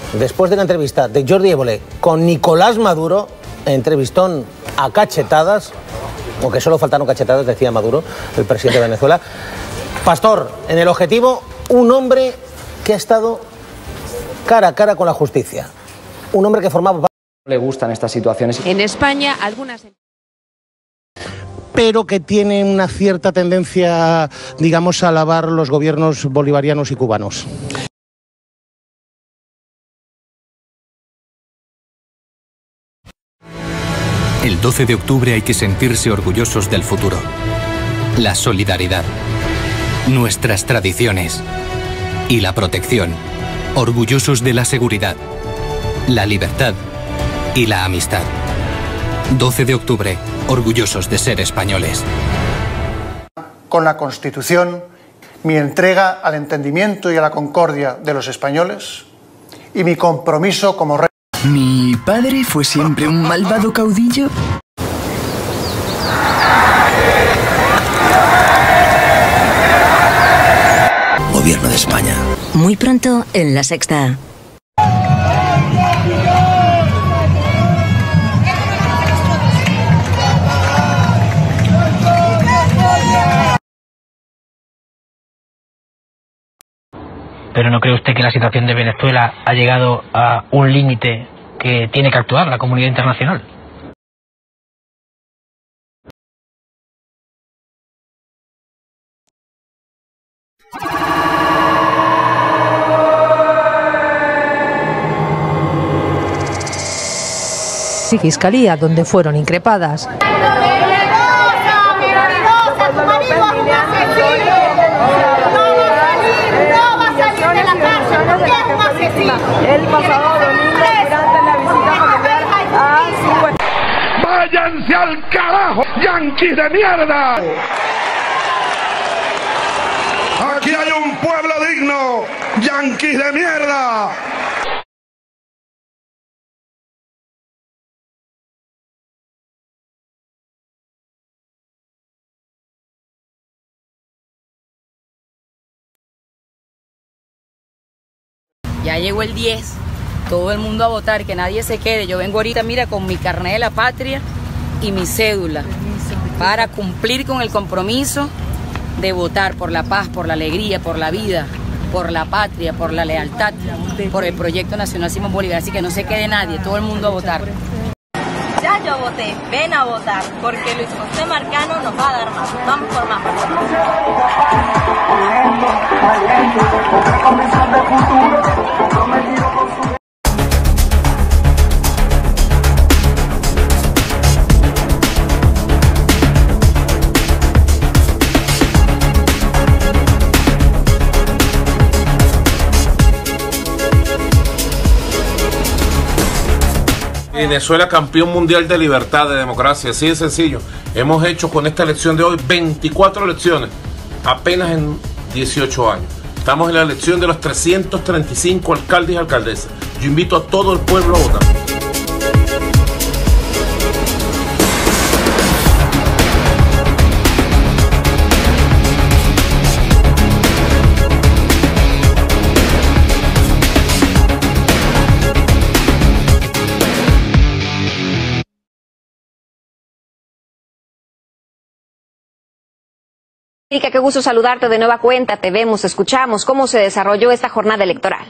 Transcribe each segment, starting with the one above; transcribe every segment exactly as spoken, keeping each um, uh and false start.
después de la entrevista de Jordi Évole con Nicolás Maduro, entrevistón a cachetadas, aunque solo faltaron cachetadas, decía Maduro, el presidente de Venezuela. Pastor, en el objetivo, un hombre que ha estado cara a cara con la justicia. Un hombre que formaba parte... Le gustan estas situaciones. En España, algunas... pero que tiene una cierta tendencia, digamos, a alabar los gobiernos bolivarianos y cubanos. El doce de octubre hay que sentirse orgullosos del futuro. La solidaridad, nuestras tradiciones y la protección. Orgullosos de la seguridad, la libertad y la amistad. doce de octubre, orgullosos de ser españoles. Con la Constitución, mi entrega al entendimiento y a la concordia de los españoles y mi compromiso como rey. ¿Mi padre fue siempre un malvado caudillo? Gobierno de España. Muy pronto en La Sexta. ¿Pero no cree usted que la situación de Venezuela ha llegado a un límite que tiene que actuar la comunidad internacional? Sí, Fiscalía, donde fueron increpadas. El pasado domingo, durante la visita familiar a cincuenta... ¡Váyanse al carajo, yanquis de mierda! Aquí hay un pueblo digno, yanquis de mierda. Ya llegó el diez, todo el mundo a votar, que nadie se quede. Yo vengo ahorita, mira, con mi carnet de la patria y mi cédula para cumplir con el compromiso de votar por la paz, por la alegría, por la vida, por la patria, por la lealtad, por el proyecto nacional Simón Bolívar. Así que no se quede nadie, todo el mundo a votar. Ya yo voté, ven a votar, porque Luis José Marcano nos va a dar más. Vamos por más personas. Venezuela campeón mundial de libertad, de democracia, así de sencillo. Hemos hecho con esta elección de hoy veinticuatro elecciones, apenas en dieciocho años. Estamos en la elección de los trescientos treinta y cinco alcaldes y alcaldesas. Yo invito a todo el pueblo a votar. Erika, qué gusto saludarte de nueva cuenta. Te vemos, escuchamos cómo se desarrolló esta jornada electoral.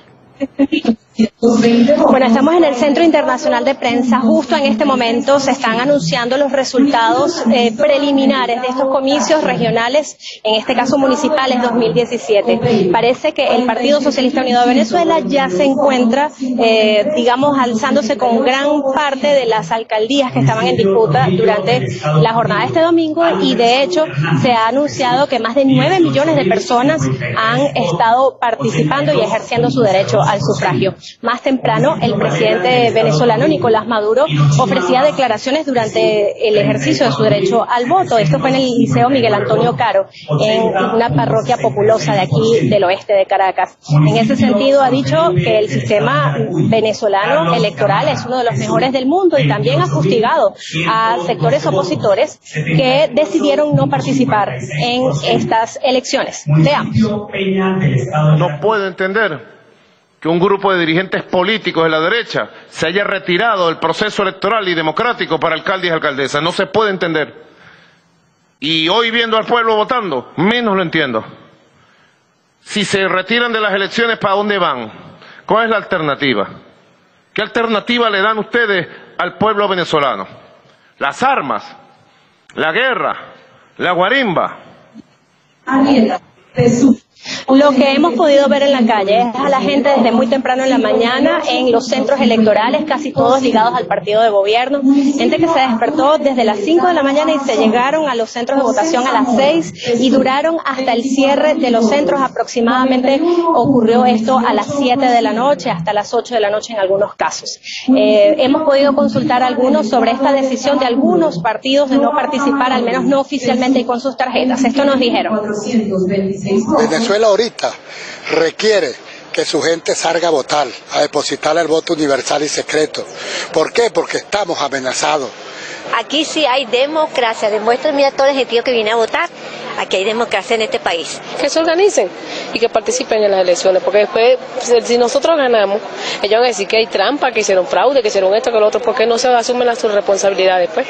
Bueno, estamos en el Centro Internacional de Prensa. Justo en este momento se están anunciando los resultados eh, preliminares de estos comicios regionales, en este caso municipales dos mil diecisiete. Parece que el Partido Socialista Unido de Venezuela ya se encuentra, eh, digamos, alzándose con gran parte de las alcaldías que estaban en disputa durante la jornada de este domingo, y de hecho se ha anunciado que más de nueve millones de personas han estado participando y ejerciendo su derecho al sufragio. Más temprano, el presidente venezolano Nicolás Maduro ofrecía declaraciones durante el ejercicio de su derecho al voto. Esto fue en el Liceo Miguel Antonio Caro, en una parroquia populosa de aquí del oeste de Caracas. En ese sentido, ha dicho que el sistema venezolano electoral es uno de los mejores del mundo, y también ha fustigado a sectores opositores que decidieron no participar en estas elecciones. Veamos. No puedo entender que un grupo de dirigentes políticos de la derecha se haya retirado del proceso electoral y democrático para alcaldes y alcaldesas. No se puede entender. Y hoy viendo al pueblo votando, menos lo entiendo. Si se retiran de las elecciones, ¿para dónde van? ¿Cuál es la alternativa? ¿Qué alternativa le dan ustedes al pueblo venezolano? Las armas, la guerra, la guarimba. Lo que hemos podido ver en la calle es a la gente desde muy temprano en la mañana en los centros electorales, casi todos ligados al partido de gobierno, gente que se despertó desde las cinco de la mañana y se llegaron a los centros de votación a las seis y duraron hasta el cierre de los centros. Aproximadamente ocurrió esto a las siete de la noche, hasta las ocho de la noche en algunos casos. Eh, hemos podido consultar a algunos sobre esta decisión de algunos partidos de no participar, al menos no oficialmente y con sus tarjetas. Esto nos dijeron. Venezuela ahorita requiere que su gente salga a votar, a depositar el voto universal y secreto. ¿Por qué? Porque estamos amenazados. Aquí sí hay democracia, demuestra mira todo el gentío que viene a votar, aquí hay democracia en este país. Que se organicen y que participen en las elecciones, porque después, si nosotros ganamos, ellos van a decir que hay trampa, que hicieron fraude, que hicieron esto, que lo otro, ¿por qué no se asumen las sus responsabilidades después?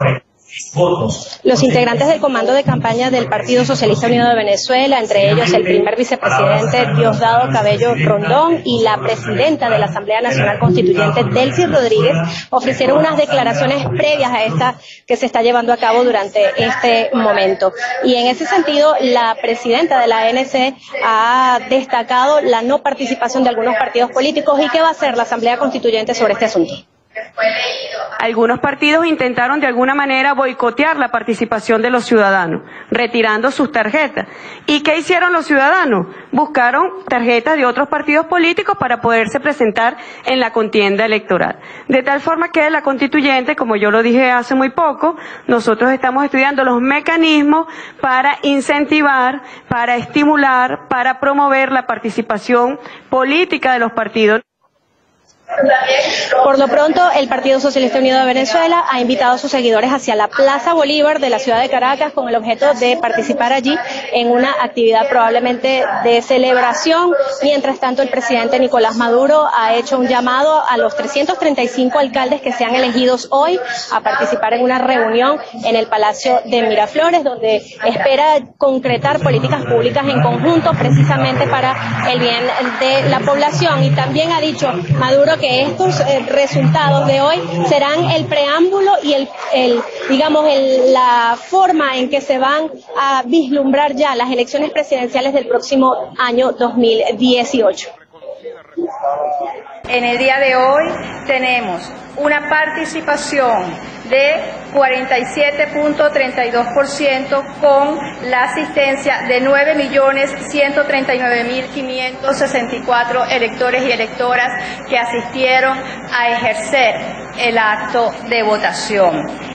Los integrantes del comando de campaña del Partido Socialista Unido de Venezuela, entre ellos el primer vicepresidente Diosdado Cabello Rondón y la presidenta de la Asamblea Nacional Constituyente, Delcy Rodríguez, ofrecieron unas declaraciones previas a esta que se está llevando a cabo durante este momento. Y en ese sentido, la presidenta de la A N C ha destacado la no participación de algunos partidos políticos y qué va a hacer la Asamblea Constituyente sobre este asunto. Algunos partidos intentaron de alguna manera boicotear la participación de los ciudadanos, retirando sus tarjetas. ¿Y qué hicieron los ciudadanos? Buscaron tarjetas de otros partidos políticos para poderse presentar en la contienda electoral. De tal forma que la constituyente, como yo lo dije hace muy poco, nosotros estamos estudiando los mecanismos para incentivar, para estimular, para promover la participación política de los partidos. Por lo pronto, el Partido Socialista Unido de Venezuela ha invitado a sus seguidores hacia la Plaza Bolívar de la ciudad de Caracas con el objeto de participar allí en una actividad probablemente de celebración. Mientras tanto, el presidente Nicolás Maduro ha hecho un llamado a los trescientos treinta y cinco alcaldes que sean elegidos hoy a participar en una reunión en el Palacio de Miraflores, donde espera concretar políticas públicas en conjunto precisamente para el bien de la población. Y también ha dicho Maduro que estos eh, resultados de hoy serán el preámbulo y el, el digamos, el, la forma en que se van a vislumbrar ya las elecciones presidenciales del próximo año dos mil dieciocho. En el día de hoy tenemos una participación de cuarenta y siete punto treinta y dos por ciento con la asistencia de nueve millones ciento treinta y nueve mil quinientos sesenta y cuatro electores y electoras que asistieron a ejercer el acto de votación.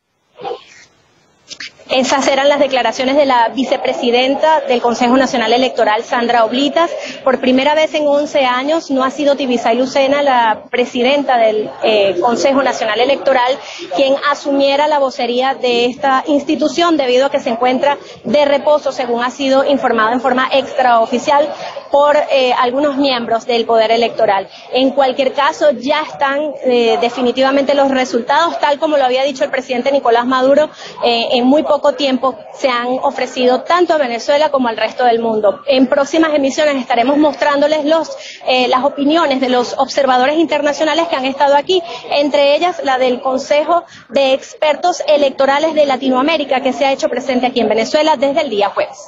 Esas eran las declaraciones de la vicepresidenta del Consejo Nacional Electoral, Sandra Oblitas. Por primera vez en once años no ha sido Tibisay Lucena, la presidenta del eh, Consejo Nacional Electoral, quien asumiera la vocería de esta institución debido a que se encuentra de reposo, según ha sido informado en forma extraoficial por eh, algunos miembros del Poder Electoral. En cualquier caso, ya están eh, definitivamente los resultados, tal como lo había dicho el presidente Nicolás Maduro, eh, en muy poco tiempo se han ofrecido tanto a Venezuela como al resto del mundo. En próximas emisiones estaremos mostrándoles los, eh, las opiniones de los observadores internacionales que han estado aquí, entre ellas la del Consejo de Expertos Electorales de Latinoamérica, que se ha hecho presente aquí en Venezuela desde el día jueves.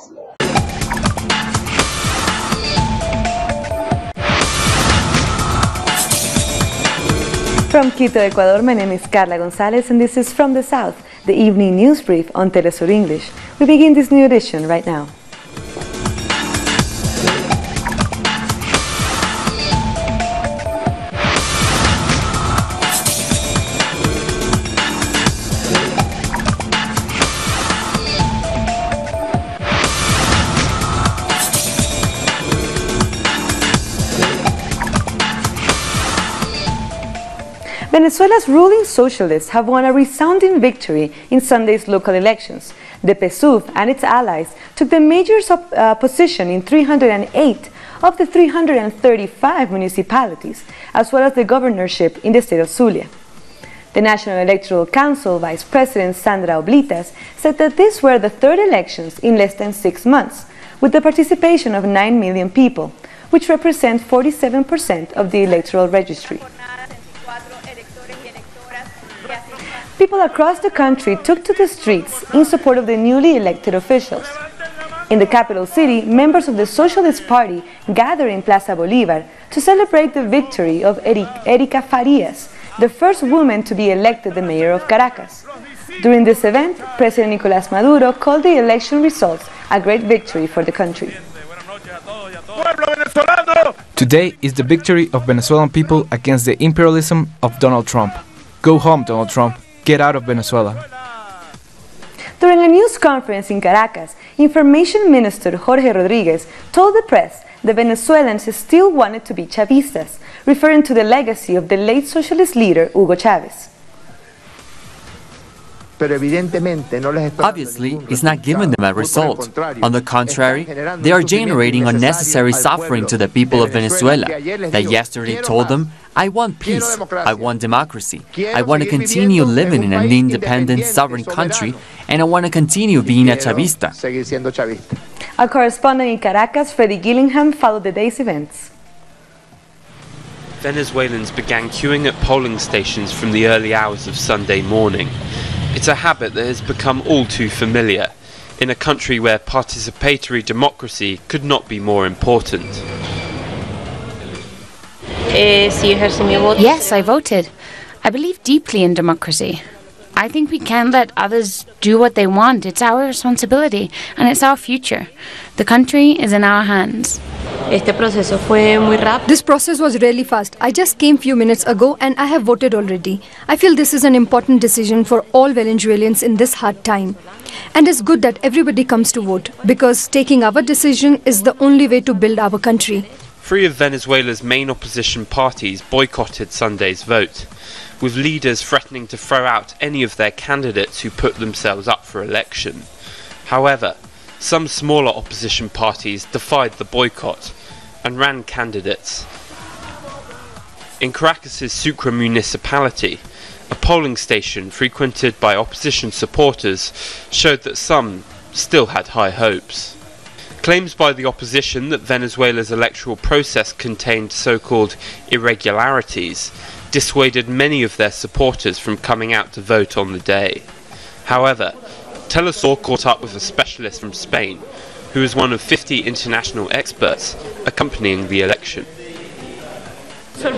From Quito, Ecuador, my name is Carla Gonzalez and this is From the South, the evening news brief on Telesur English. We begin this new edition right now. Venezuela's ruling socialists have won a resounding victory in Sunday's local elections. The P S U V and its allies took the major uh, position in three hundred eight of the three hundred thirty-five municipalities, as well as the governorship in the state of Zulia. The National Electoral Council Vice President Sandra Oblitas said that these were the third elections in less than six months, with the participation of nine million people, which represent forty-seven percent of the electoral registry. People across the country took to the streets in support of the newly elected officials. In the capital city, members of the Socialist Party gathered in Plaza Bolívar to celebrate the victory of Erika Farias, the first woman to be elected the mayor of Caracas. During this event, President Nicolás Maduro called the election results a great victory for the country. Today is the victory of Venezuelan people against the imperialism of Donald Trump. Go home, Donald Trump. Get out of Venezuela. During a news conference in Caracas, Information Minister Jorge Rodríguez told the press the Venezuelans still wanted to be Chavistas, referring to the legacy of the late socialist leader Hugo Chávez. Obviously, it's not giving them a result. On the contrary, they are generating unnecessary suffering to the people of Venezuela that yesterday told them, I want peace, I want democracy, I want to continue living in an independent, sovereign country, and I want to continue being a Chavista. Our correspondent in Caracas, Freddie Gillingham, followed the day's events. Venezuelans began queuing at polling stations from the early hours of Sunday morning. It's a habit that has become all too familiar in a country where participatory democracy could not be more important. Yes, I voted. I believe deeply in democracy. I think we can't let others do what they want. It's our responsibility and it's our future. The country is in our hands. This process was really fast. I just came few minutes ago and I have voted already. I feel this is an important decision for all Venezuelans in this hard time. And it's good that everybody comes to vote, because taking our decision is the only way to build our country. Three of Venezuela's main opposition parties boycotted Sunday's vote, with leaders threatening to throw out any of their candidates who put themselves up for election. However, some smaller opposition parties defied the boycott and ran candidates. In Caracas' Sucre municipality, a polling station frequented by opposition supporters showed that some still had high hopes. Claims by the opposition that Venezuela's electoral process contained so-called irregularities dissuaded many of their supporters from coming out to vote on the day. However, Telesur caught up with a specialist from Spain, who is one of fifty international experts accompanying the election. I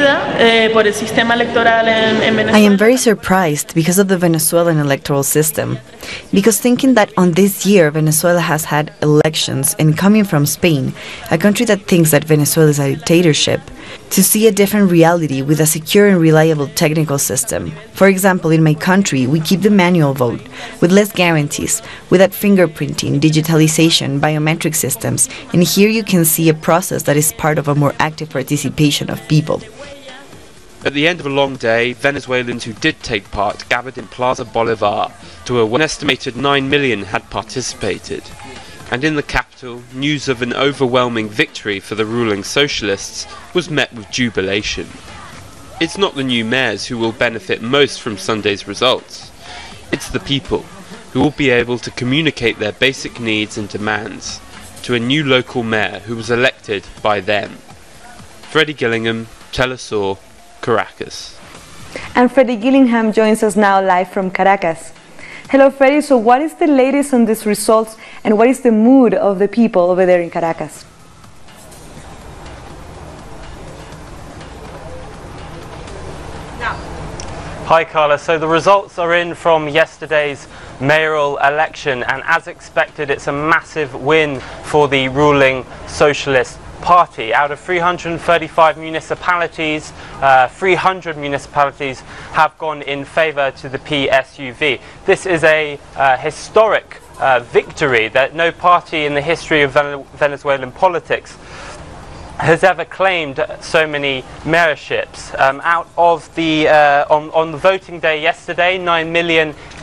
am very surprised because of the Venezuelan electoral system. Because thinking that on this year Venezuela has had elections, and coming from Spain, a country that thinks that Venezuela is a dictatorship, to see a different reality with a secure and reliable technical system. For example, in my country, we keep the manual vote, with less guarantees, without fingerprinting, digitalization, biometric systems, and here you can see a process that is part of a more active participation of people. At the end of a long day, Venezuelans who did take part gathered in Plaza Bolívar, to where an estimated nine million had participated. And in the capital, news of an overwhelming victory for the ruling socialists was met with jubilation. It's not the new mayors who will benefit most from Sunday's results. It's the people, who will be able to communicate their basic needs and demands to a new local mayor who was elected by them. Freddie Gillingham, Telesur, Caracas. And Freddie Gillingham joins us now live from Caracas. Hello, Freddie. So what is the latest on these results, and what is the mood of the people over there in Caracas? Hi, Carla. So the results are in from yesterday's mayoral election, and as expected, it's a massive win for the ruling Socialist Party. Out of three hundred thirty-five municipalities, uh, three hundred municipalities have gone in favour to the P S U V. This is a uh, historic uh, victory that no party in the history of Venezuelan politics has ever claimed so many mayorships. Um, out of the uh, on, on the voting day yesterday, nine million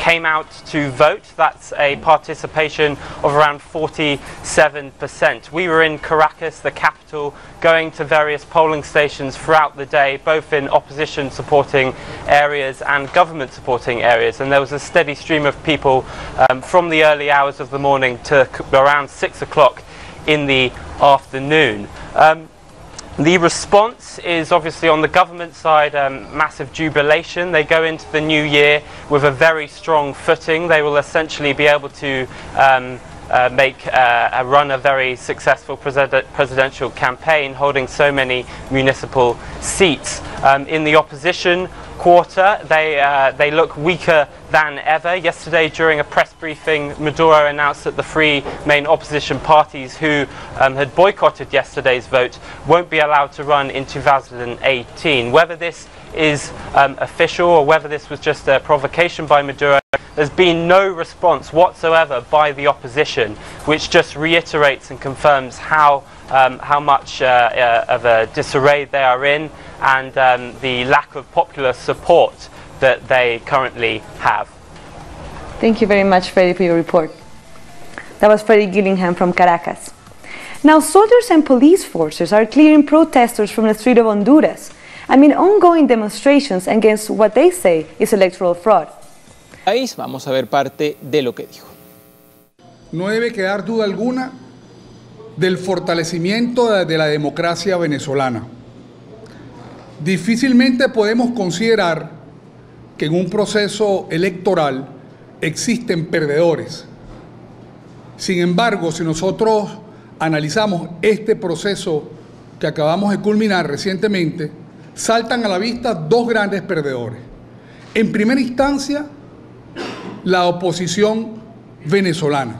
came out to vote. That's a participation of around forty-seven percent. We were in Caracas, the capital, going to various polling stations throughout the day, both in opposition supporting areas and government supporting areas, and there was a steady stream of people um, from the early hours of the morning to around six o'clock in the afternoon. Um, The response is obviously on the government side, um, massive jubilation. They go into the new year with a very strong footing. They will essentially be able to um, uh, make uh, a run a very successful president presidential campaign, holding so many municipal seats. Um, in the opposition quarter, they uh, they look weaker than ever. Yesterday, during a press briefing, Maduro announced that the three main opposition parties who um, had boycotted yesterday's vote won't be allowed to run in two thousand eighteen. Whether this is um, official or whether this was just a provocation by Maduro, there's been no response whatsoever by the opposition, which just reiterates and confirms how um, how much uh, uh, of a disarray they are in, and um, the lack of popular support that they currently have. Thank you very much, Freddie, for your report. That was Freddie Gillingham from Caracas. Now, soldiers and police forces are clearing protesters from the street of Honduras amid ongoing demonstrations against what they say is electoral fraud. Vamos a ver parte de lo que dijo. No debe quedar duda alguna del fortalecimiento de la democracia venezolana. Difícilmente podemos considerar que en un proceso electoral existen perdedores. Sin embargo, si nosotros analizamos este proceso que acabamos de culminar recientemente, saltan a la vista dos grandes perdedores. En primera instancia, la oposición venezolana,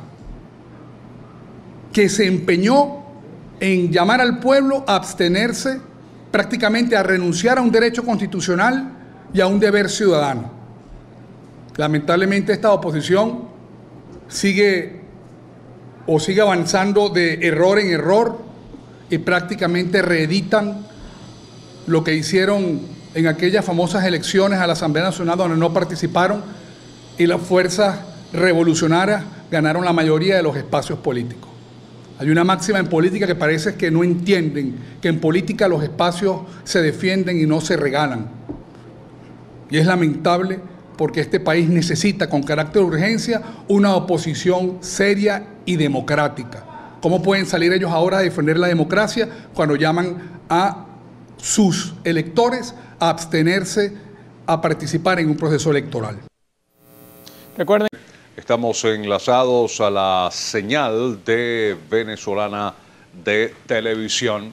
que se empeñó en llamar al pueblo a abstenerse, prácticamente a renunciar a un derecho constitucional y a un deber ciudadano. Lamentablemente esta oposición sigue o sigue avanzando de error en error y prácticamente reeditan lo que hicieron en aquellas famosas elecciones a la Asamblea Nacional donde no participaron y las fuerzas revolucionarias ganaron la mayoría de los espacios políticos. Hay una máxima en política que parece que no entienden que en política los espacios se defienden y no se regalan. Y es lamentable porque este país necesita con carácter de urgencia una oposición seria y democrática. ¿Cómo pueden salir ellos ahora a defender la democracia cuando llaman a sus electores a abstenerse a participar en un proceso electoral? Recuerden, estamos enlazados a la señal de Venezolana de Televisión.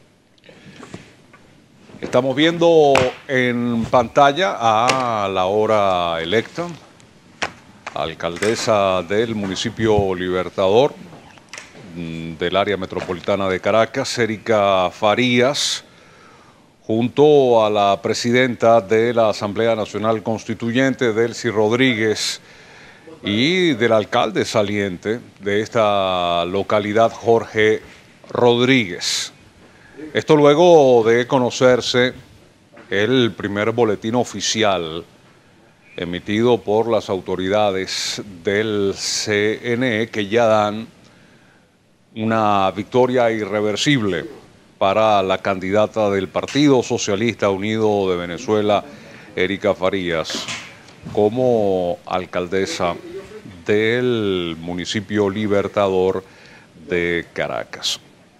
Estamos viendo en pantalla a la hora electa, alcaldesa del municipio Libertador del área metropolitana de Caracas, Erika Farías, junto a la presidenta de la Asamblea Nacional Constituyente, Delcy Rodríguez, y del alcalde saliente de esta localidad, Jorge Rodríguez. Esto luego de conocerse el primer boletín oficial emitido por las autoridades del C N E, que ya dan una victoria irreversible para la candidata del Partido Socialista Unido de Venezuela, Erika Farías, como alcaldesa del municipio Libertador de Caracas.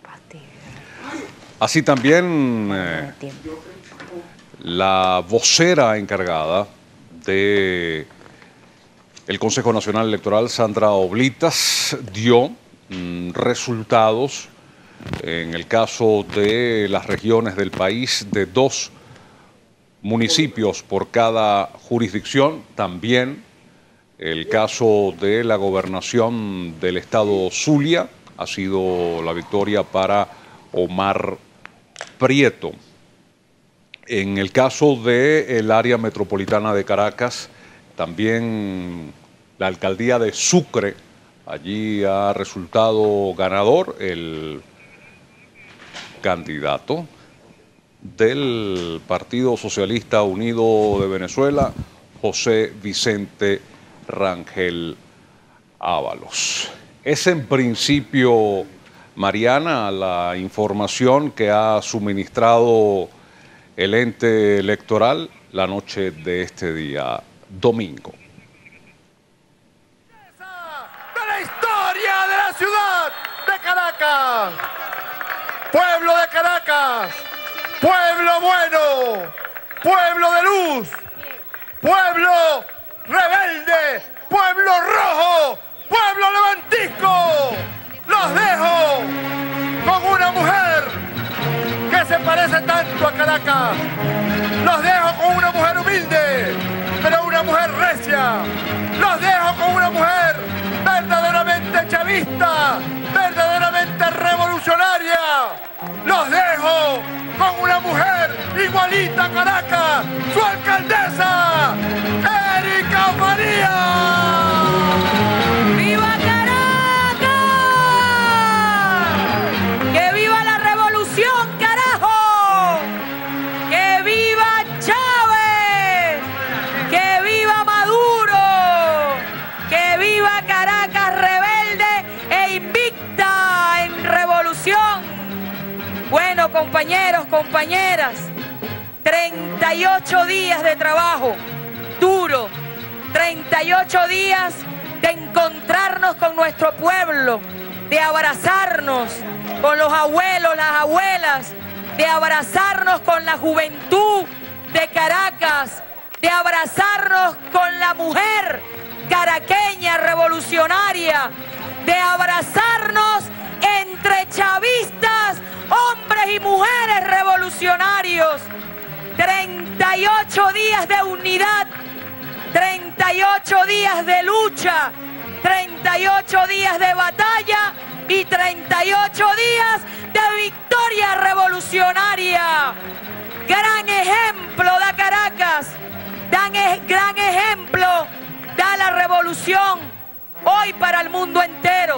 Así también eh, la vocera encargada de el Consejo Nacional Electoral, Sandra Oblitas, dio mm, resultados en el caso de las regiones del país de dos municipios por cada jurisdicción. También el caso de la gobernación del estado Zulia ha sido la victoria para Omar Prieto. En el caso del área metropolitana de Caracas, también la alcaldía de Sucre, allí ha resultado ganador el candidato del Partido Socialista Unido de Venezuela, José Vicente Rangel Ábalos. Es en principio, Mariana, la información que ha suministrado el ente electoral la noche de este día domingo. De la historia de la ciudad de Caracas, pueblo de Caracas, pueblo bueno, pueblo de luz, pueblo rebelde, pueblo rojo, pueblo levantisco. Los dejo con una mujer que se parece tanto a Caracas. Los dejo con una mujer humilde, pero una mujer recia. Los dejo con una mujer verdaderamente chavista, verdaderamente revolucionaria. Los dejo con una mujer igualita a Caracas, su alcaldesa, Erika Farías. ¡Viva Caracas! ¡Que viva la revolución, carajo! ¡Que viva Chávez! ¡Que viva Maduro! ¡Que viva Caracas rebelde e invicta en revolución! Bueno, compañeros, compañeras, treinta y ocho días de trabajo duro, treinta y ocho días de encontrarnos con nuestro pueblo, de abrazarnos con los abuelos, las abuelas, de abrazarnos con la juventud de Caracas, de abrazarnos con la mujer caraqueña revolucionaria, de abrazarnos entre chavistas, hombres y mujeres revolucionarios. treinta y ocho días de unidad, treinta y ocho días de lucha, treinta y ocho días de batalla y treinta y ocho días de victoria revolucionaria. Gran ejemplo da Caracas, dan e- gran ejemplo da la revolución hoy para el mundo entero.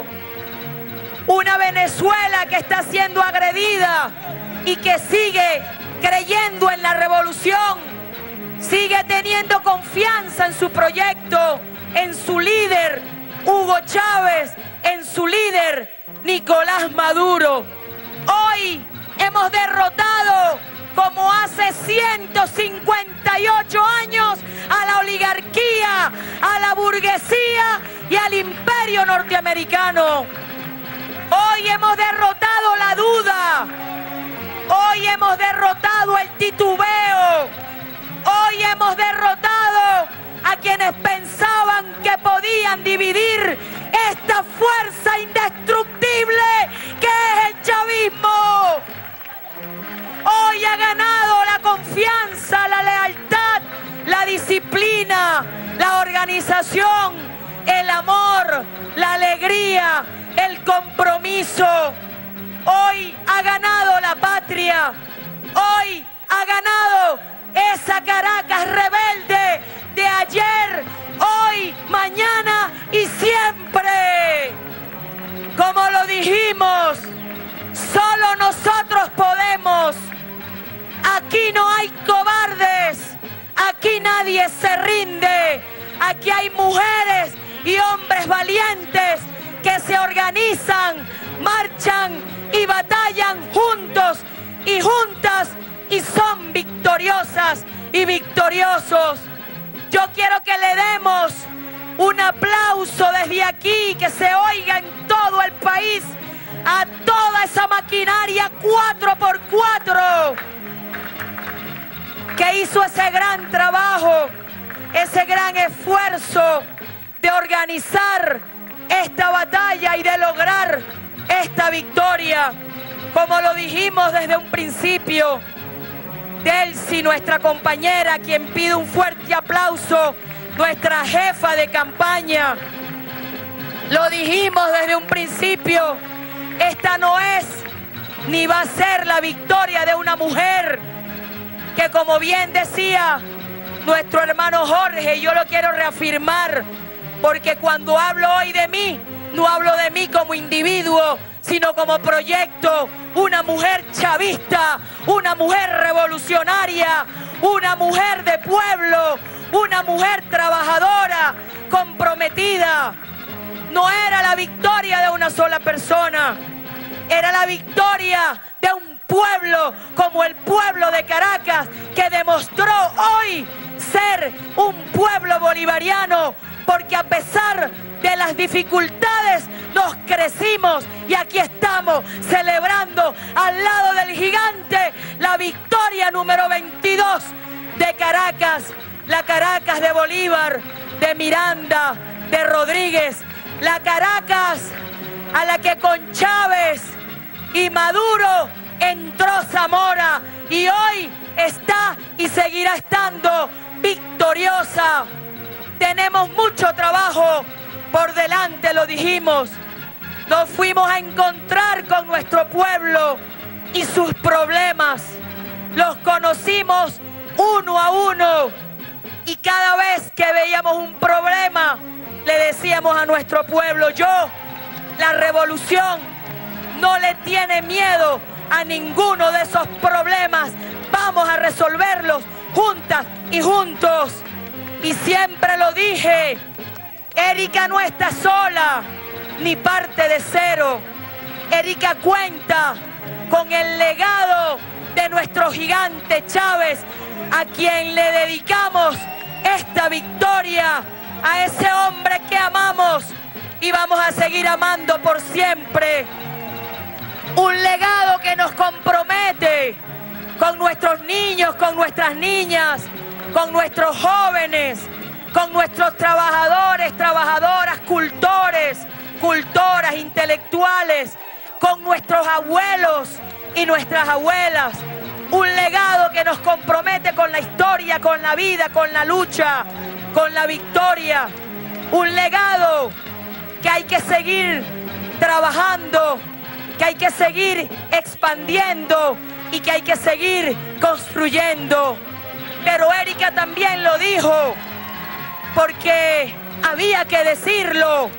Una Venezuela que está siendo agredida y que sigue creyendo en la revolución, sigue teniendo confianza en su proyecto, en su líder Hugo Chávez, en su líder Nicolás Maduro. Hoy hemos derrotado, como hace ciento cincuenta y ocho años, a la oligarquía, a la burguesía y al imperio norteamericano. Hoy hemos derrotado la duda, hoy hemos derrotado el titubeo, hoy hemos derrotado a quienes pensaban que podían dividir esta fuerza indestructible que es el chavismo. Hoy ha ganado la confianza, la lealtad, la disciplina, la organización, el amor, la alegría, el compromiso. Hoy ha ganado la patria, hoy ha ganado esa Caracas rebelde de ayer, hoy, mañana y siempre. Como lo dijimos, solo nosotros podemos. Aquí no hay cobardes, aquí nadie se rinde, aquí hay mujeres y hombres valientes que se organizan, marchan y batallan juntos y juntas y son victoriosas y victoriosos. Yo quiero que le demos un aplauso desde aquí, que se oiga en todo el país, a toda esa maquinaria cuatro por cuatro que hizo ese gran trabajo, ese gran esfuerzo de organizar esta batalla y de lograr esta victoria. Como lo dijimos desde un principio, Delcy, nuestra compañera, a quien pido un fuerte aplauso, nuestra jefa de campaña, lo dijimos desde un principio, esta no es ni va a ser la victoria de una mujer que, como bien decía nuestro hermano Jorge, y yo lo quiero reafirmar, porque cuando hablo hoy de mí, no hablo de mí como individuo, sino como proyecto, una mujer chavista, una mujer revolucionaria, una mujer de pueblo, una mujer trabajadora, comprometida. No era la victoria de una sola persona, era la victoria de un pueblo como el pueblo de Caracas, que demostró hoy ser un pueblo bolivariano, porque a pesar de las dificultades nos crecimos y aquí estamos celebrando al lado del gigante la victoria número veintidós de Caracas, la Caracas de Bolívar, de Miranda, de Rodríguez, la Caracas a la que con Chávez y Maduro entró Zamora y hoy está y seguirá estando victoriosa. Tenemos mucho trabajo por delante, lo dijimos. Nos fuimos a encontrar con nuestro pueblo y sus problemas. Los conocimos uno a uno y cada vez que veíamos un problema le decíamos a nuestro pueblo: yo, la revolución, no le tiene miedo a ninguno de esos problemas. Vamos a resolverlos juntas y juntos. Y siempre lo dije, Erika no está sola, ni parte de cero. Erika cuenta con el legado de nuestro gigante Chávez, a quien le dedicamos esta victoria, a ese hombre que amamos y vamos a seguir amando por siempre. Un legado que nos compromete con nuestros niños, con nuestras niñas, con nuestros jóvenes, con nuestros trabajadores, trabajadoras, cultores, cultoras, intelectuales, con nuestros abuelos y nuestras abuelas. Un legado que nos compromete con la historia, con la vida, con la lucha, con la victoria. Un legado que hay que seguir trabajando, que hay que seguir expandiendo y que hay que seguir construyendo. Pero Erika también lo dijo, porque había que decirlo.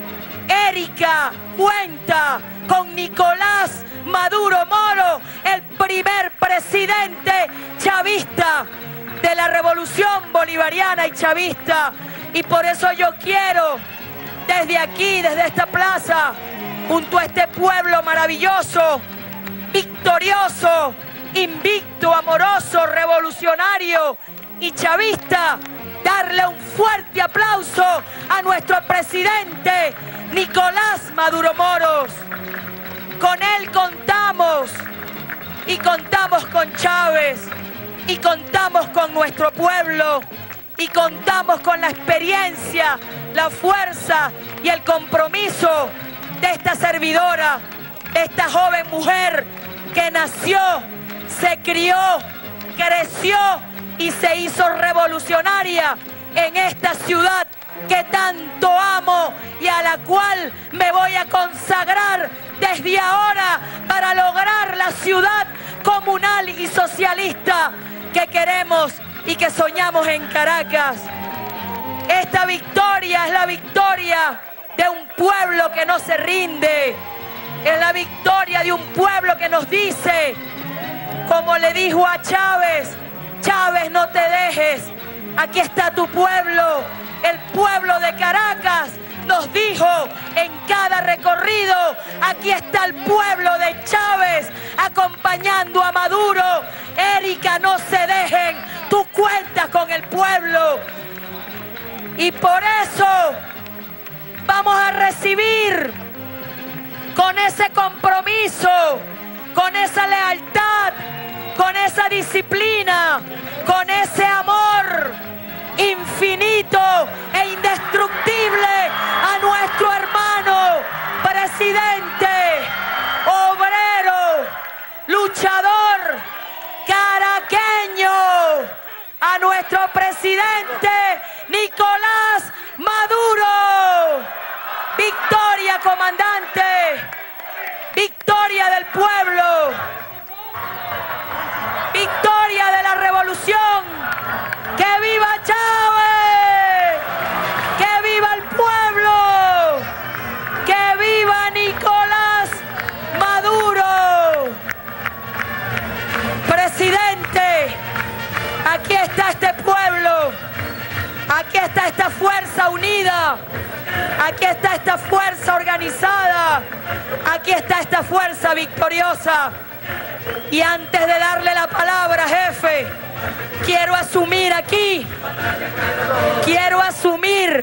Erika cuenta con Nicolás Maduro Moro, el primer presidente chavista de la revolución bolivariana y chavista. Y por eso yo quiero, desde aquí, desde esta plaza, junto a este pueblo maravilloso, victorioso, invicto, amoroso, revolucionario y chavista, darle un fuerte aplauso a nuestro presidente Nicolás Maduro Moros. Con él contamos y contamos con Chávez y contamos con nuestro pueblo y contamos con la experiencia, la fuerza y el compromiso de esta servidora, de esta joven mujer que nació, se crió, creció y se hizo revolucionaria en esta ciudad que tanto amo y a la cual me voy a consagrar desde ahora para lograr la ciudad comunal y socialista que queremos y que soñamos en Caracas. Esta victoria es la victoria de un pueblo que no se rinde, es la victoria de un pueblo que nos dice, como le dijo a Chávez: Chávez, no te dejes, aquí está tu pueblo. El pueblo de Caracas nos dijo en cada recorrido: aquí está el pueblo de Chávez acompañando a Maduro. Erika, no se dejen, tú cuentas con el pueblo. Y por eso vamos a recibir con ese compromiso, con esa lealtad, con esa disciplina, con ese amor infinito e indestructible a nuestro hermano presidente, obrero, luchador, caraqueño, a nuestro presidente Nicolás Maduro. Victoria, comandante, victoria del pueblo, victoria de la revolución. ¡Que viva Chávez! ¡Que viva el pueblo! ¡Que viva Nicolás Maduro! Presidente, aquí está esta fuerza unida. Aquí está esta fuerza organizada. Aquí está esta fuerza victoriosa. Y antes de darle la palabra, jefe, quiero asumir aquí, quiero asumir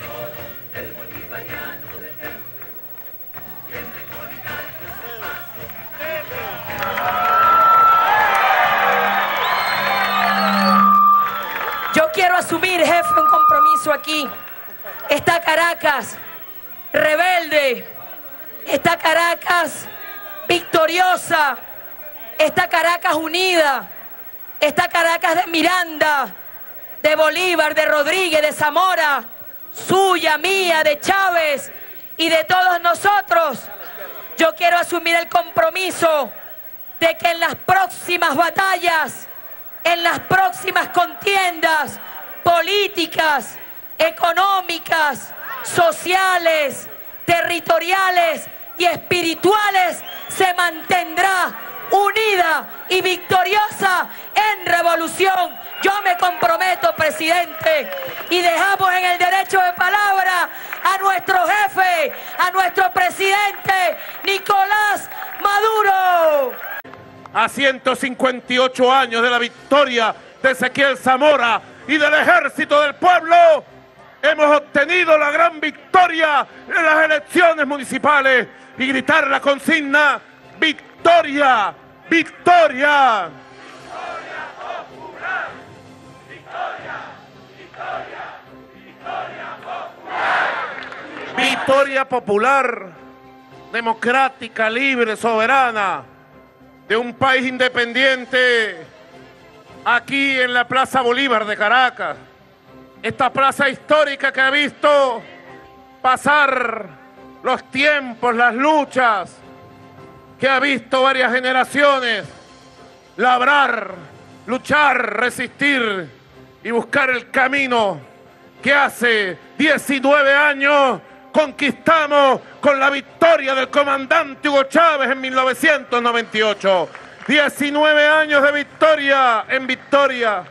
Yo quiero asumir, jefe, un compromiso aquí. Esta Caracas rebelde, esta Caracas victoriosa, esta Caracas unida, esta Caracas de Miranda, de Bolívar, de Rodríguez, de Zamora, suya, mía, de Chávez y de todos nosotros. Yo quiero asumir el compromiso de que en las próximas batallas, en las próximas contiendas políticas, económicas, sociales, territoriales y espirituales, se mantendrá unida y victoriosa en revolución. Yo me comprometo, presidente, y dejamos en el derecho de palabra a nuestro jefe, a nuestro presidente Nicolás Maduro. A ciento cincuenta y ocho años de la victoria de Ezequiel Zamora y del Ejército del Pueblo, hemos obtenido la gran victoria en las elecciones municipales y gritar la consigna: ¡Victoria! ¡Victoria! ¡Victoria popular! ¡Victoria! ¡Victoria! ¡Victoria popular! Victoria popular, democrática, libre, soberana, de un país independiente, aquí en la Plaza Bolívar de Caracas, esta plaza histórica que ha visto pasar los tiempos, las luchas, que ha visto varias generaciones labrar, luchar, resistir y buscar el camino que hace diecinueve años conquistamos con la victoria del comandante Hugo Chávez en mil novecientos noventa y ocho. diecinueve años de victoria en victoria,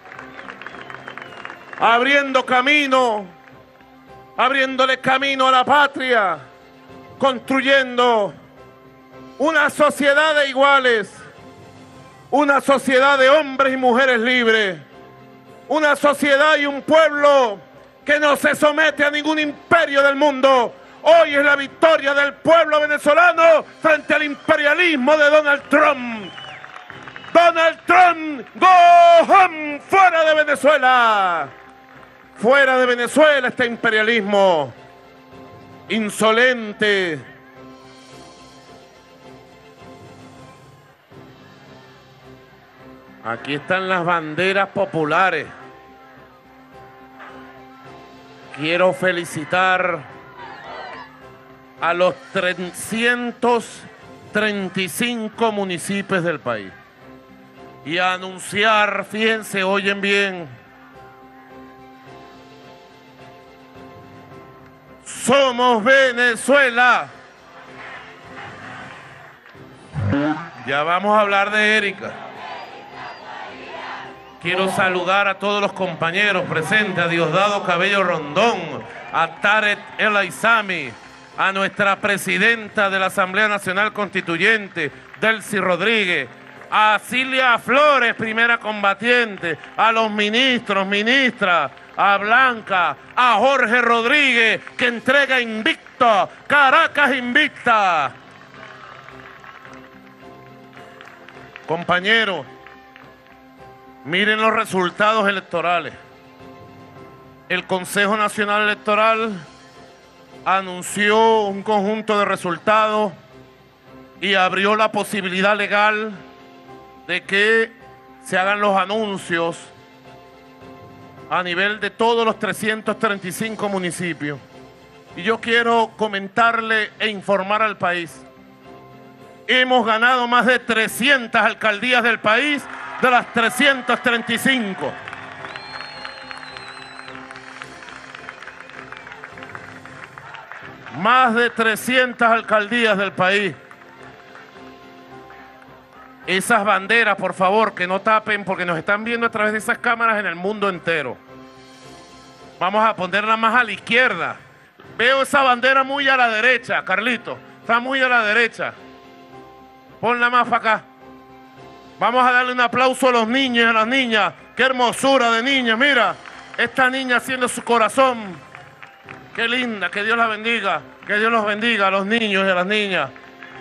abriendo camino, abriéndole camino a la patria, construyendo una sociedad de iguales, una sociedad de hombres y mujeres libres, una sociedad y un pueblo que no se somete a ningún imperio del mundo. Hoy es la victoria del pueblo venezolano frente al imperialismo de Donald Trump. Donald Trump, go home, fuera de Venezuela. Fuera de Venezuela este imperialismo insolente. Aquí están las banderas populares. Quiero felicitar a los trescientos treinta y cinco municipios del país y a anunciar, fíjense, oyen bien, somos Venezuela. Ya vamos a hablar de Erika. Quiero saludar a todos los compañeros presentes, a Diosdado Cabello Rondón, a Tarek El Aizami, a nuestra presidenta de la Asamblea Nacional Constituyente, Delcy Rodríguez, a Cilia Flores, primera combatiente, a los ministros, ministras, a Blanca, a Jorge Rodríguez, que entrega invicto, Caracas invicta. Compañeros, miren los resultados electorales. El Consejo Nacional Electoral anunció un conjunto de resultados y abrió la posibilidad legal de que se hagan los anuncios a nivel de todos los trescientos treinta y cinco municipios. Y yo quiero comentarle e informar al país. Hemos ganado más de trescientas alcaldías del país de las trescientas treinta y cinco. Más de trescientas alcaldías del país. Esas banderas, por favor, que no tapen, porque nos están viendo a través de esas cámaras en el mundo entero. Vamos a ponerla más a la izquierda. Veo esa bandera muy a la derecha, Carlito. Está muy a la derecha. Ponla más para acá. Vamos a darle un aplauso a los niños y a las niñas. ¡Qué hermosura de niñas! Mira, esta niña haciendo su corazón. ¡Qué linda! Que Dios la bendiga. Que Dios los bendiga a los niños y a las niñas.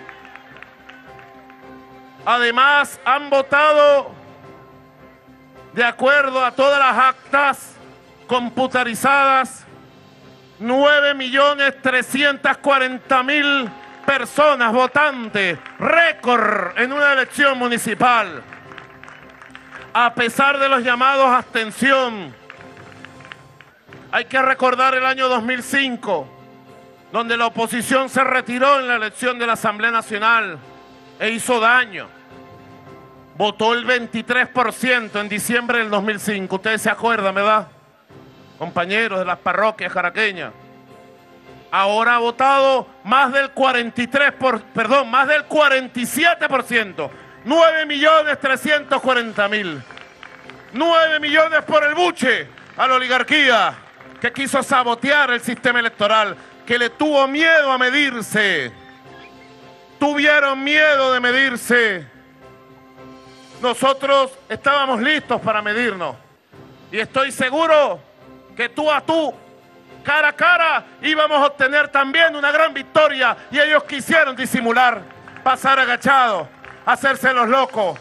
Además, han votado de acuerdo a todas las actas computarizadas nueve millones trescientos cuarenta mil personas votantes, récord en una elección municipal. A pesar de los llamados a abstención, hay que recordar el año dos mil cinco, donde la oposición se retiró en la elección de la Asamblea Nacional e hizo daño. Votó el veintitrés por ciento en diciembre del dos mil cinco. Ustedes se acuerdan, ¿verdad? Compañeros de las parroquias caraqueñas. Ahora ha votado más del cuarenta y tres por, perdón, más del cuarenta y siete por ciento. nueve millones trescientos cuarenta mil. nueve millones por el buche a la oligarquía que quiso sabotear el sistema electoral, que le tuvo miedo a medirse. Tuvieron miedo de medirse. Nosotros estábamos listos para medirnos. Y estoy seguro que tú a tú, cara a cara, íbamos a obtener también una gran victoria. Y ellos quisieron disimular, pasar agachados, hacerse los locos.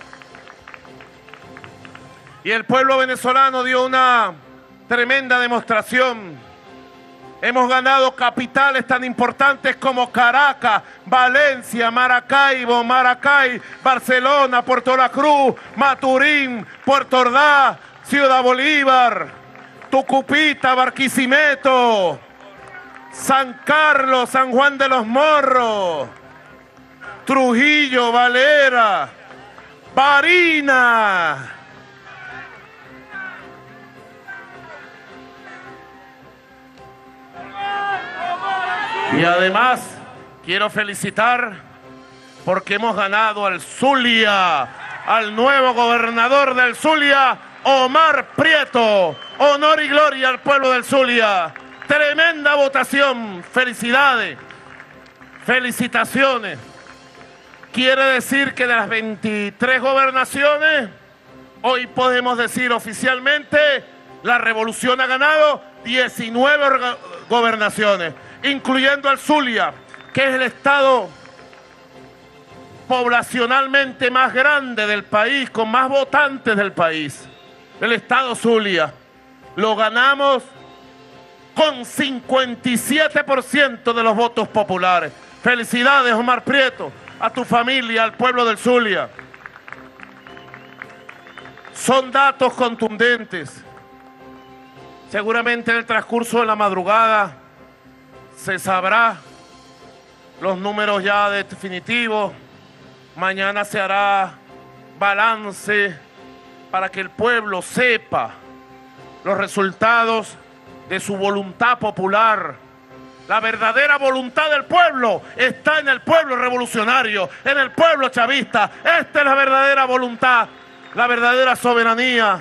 Y el pueblo venezolano dio una tremenda demostración. Hemos ganado capitales tan importantes como Caracas, Valencia, Maracaibo, Maracay, Barcelona, Puerto La Cruz, Maturín, Puerto Ordaz, Ciudad Bolívar, Tucupita, Barquisimeto, San Carlos, San Juan de los Morros, Trujillo, Valera, Barinas. Y además quiero felicitar porque hemos ganado al Zulia, al nuevo gobernador del Zulia, Omar Prieto. Honor y gloria al pueblo del Zulia. Tremenda votación. Felicidades. Felicitaciones. Quiere decir que de las veintitrés gobernaciones, hoy podemos decir oficialmente, la revolución ha ganado diecinueve gobernaciones, incluyendo al Zulia, que es el estado poblacionalmente más grande del país, con más votantes del país. El estado Zulia lo ganamos con cincuenta y siete por ciento de los votos populares. Felicidades, Omar Prieto, a tu familia, al pueblo del Zulia. Son datos contundentes. Seguramente en el transcurso de la madrugada se sabrá los números ya definitivos. Mañana se hará balance para que el pueblo sepa los resultados de su voluntad popular. La verdadera voluntad del pueblo está en el pueblo revolucionario, en el pueblo chavista. Esta es la verdadera voluntad, la verdadera soberanía.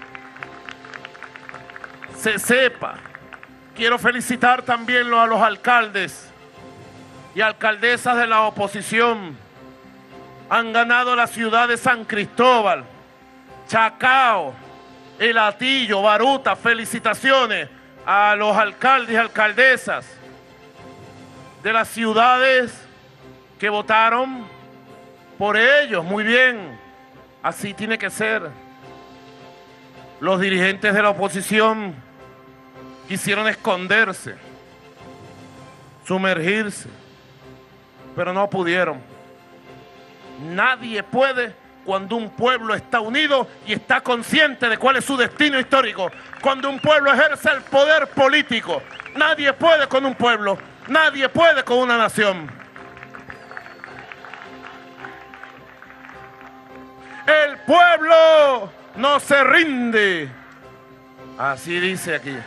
Se sepa. Quiero felicitar también a los alcaldes y alcaldesas de la oposición. Han ganado la ciudad de San Cristóbal, Chacao, El Hatillo, Baruta. Felicitaciones a los alcaldes y alcaldesas de las ciudades que votaron por ellos. Muy bien, así tiene que ser. Los dirigentes de la oposición quisieron esconderse, sumergirse, pero no pudieron. Nadie puede cuando un pueblo está unido y está consciente de cuál es su destino histórico. Cuando un pueblo ejerce el poder político, nadie puede con un pueblo, nadie puede con una nación. El pueblo no se rinde. Así dice aquí.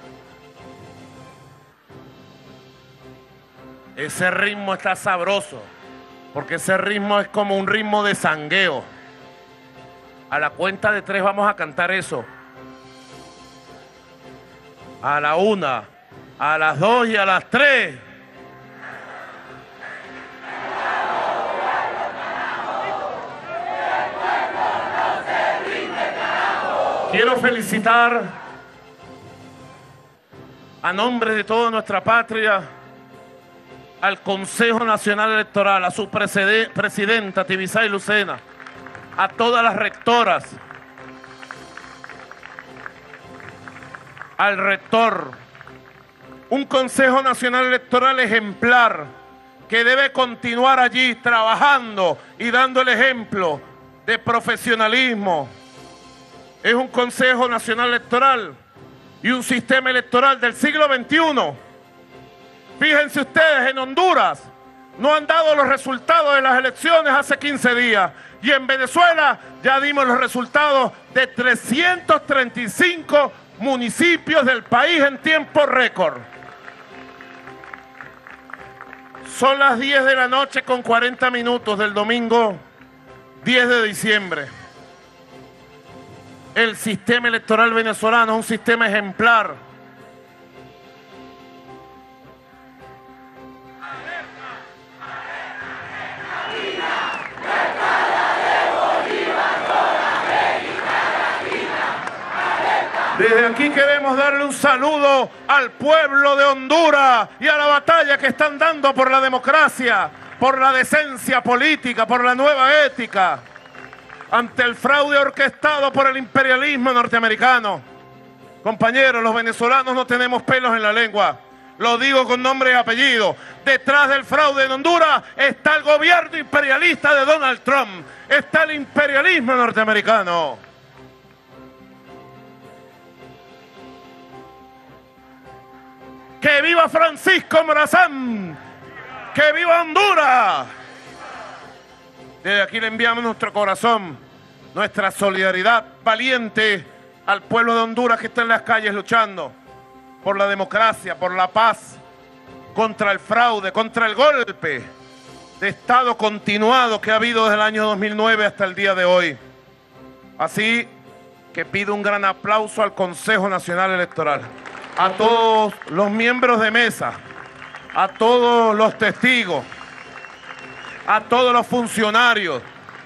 Ese ritmo está sabroso, porque ese ritmo es como un ritmo de sangueo. A la cuenta de tres vamos a cantar eso. a la una, a las dos y a las tres. Quiero felicitar a nombre de toda nuestra patria al Consejo Nacional Electoral, a su presidenta Tibisay Lucena, a todas las rectoras, al rector, un Consejo Nacional Electoral ejemplar que debe continuar allí trabajando y dando el ejemplo de profesionalismo. Es un Consejo Nacional Electoral y un sistema electoral del siglo veintiuno. Fíjense ustedes, en Honduras no han dado los resultados de las elecciones hace quince días. Y en Venezuela ya dimos los resultados de trescientos treinta y cinco municipios del país en tiempo récord. Son las diez de la noche con cuarenta minutos del domingo diez de diciembre. El sistema electoral venezolano es un sistema ejemplar. Desde aquí queremos darle un saludo al pueblo de Honduras y a la batalla que están dando por la democracia, por la decencia política, por la nueva ética, ante el fraude orquestado por el imperialismo norteamericano. Compañeros, los venezolanos no tenemos pelos en la lengua. Lo digo con nombre y apellido. Detrás del fraude en Honduras está el gobierno imperialista de Donald Trump. Está el imperialismo norteamericano. ¡Que viva Francisco Morazán! ¡Que viva Honduras! Desde aquí le enviamos nuestro corazón, nuestra solidaridad valiente al pueblo de Honduras que está en las calles luchando por la democracia, por la paz, contra el fraude, contra el golpe de Estado continuado que ha habido desde el año dos mil nueve hasta el día de hoy. Así que pido un gran aplauso al Consejo Nacional Electoral, a todos los miembros de mesa, a todos los testigos, a todos los funcionarios,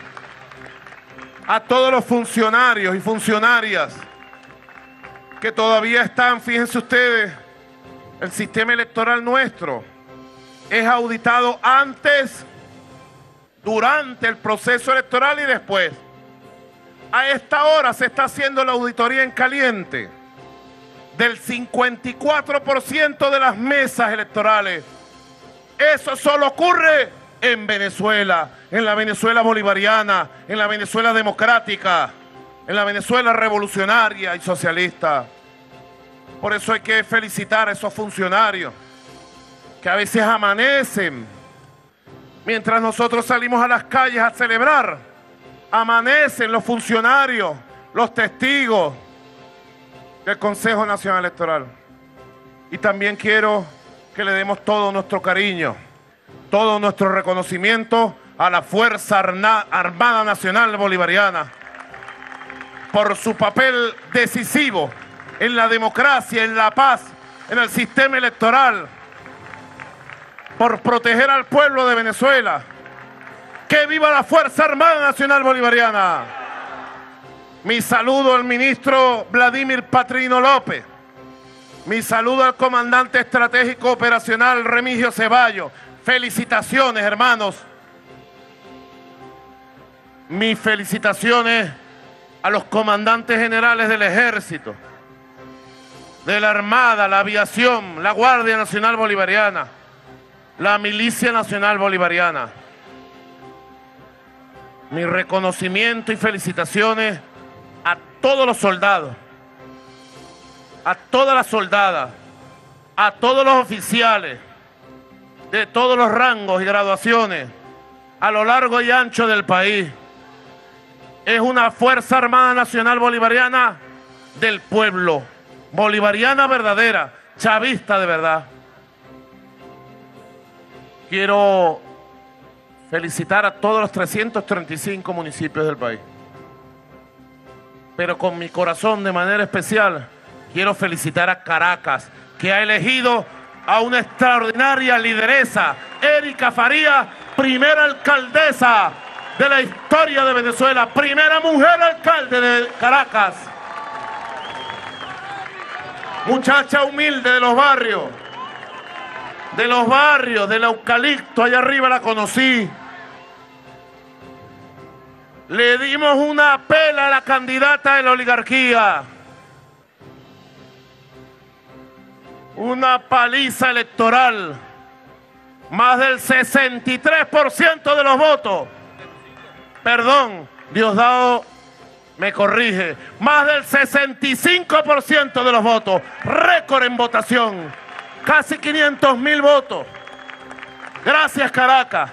a todos los funcionarios y funcionarias que todavía están, fíjense ustedes, el sistema electoral nuestro es auditado antes, durante el proceso electoral y después. A esta hora se está haciendo la auditoría en caliente del cincuenta y cuatro por ciento de las mesas electorales. Eso solo ocurre en Venezuela, en la Venezuela bolivariana, en la Venezuela democrática, en la Venezuela revolucionaria y socialista. Por eso hay que felicitar a esos funcionarios que a veces amanecen, mientras nosotros salimos a las calles a celebrar, amanecen los funcionarios, los testigos del Consejo Nacional Electoral. Y también quiero que le demos todo nuestro cariño, todo nuestro reconocimiento a la Fuerza Armada Nacional Bolivariana por su papel decisivo en la democracia, en la paz, en el sistema electoral, por proteger al pueblo de Venezuela. ¡Que viva la Fuerza Armada Nacional Bolivariana! Mi saludo al ministro Vladimir Patrino López. Mi saludo al comandante estratégico operacional Remigio Ceballos. Felicitaciones, hermanos. Mis felicitaciones a los comandantes generales del Ejército, de la Armada, la Aviación, la Guardia Nacional Bolivariana, la Milicia Nacional Bolivariana. Mi reconocimiento y felicitaciones a todos los soldados, a todas las soldadas, a todos los oficiales de todos los rangos y graduaciones a lo largo y ancho del país. Es una Fuerza Armada Nacional Bolivariana del pueblo, bolivariana verdadera, chavista de verdad. Quiero felicitar a todos los trescientos treinta y cinco municipios del país. Pero con mi corazón de manera especial quiero felicitar a Caracas, que ha elegido a una extraordinaria lideresa, Erika Faría, primera alcaldesa de la historia de Venezuela, primera mujer alcalde de Caracas. Muchacha humilde de los barrios, de los barrios, del eucalipto, allá arriba la conocí. Le dimos una pela a la candidata de la oligarquía. Una paliza electoral. Más del sesenta y tres por ciento de los votos. Perdón, Diosdado me corrige. Más del sesenta y cinco por ciento de los votos. Récord en votación. Casi quinientos mil votos. Gracias, Caracas.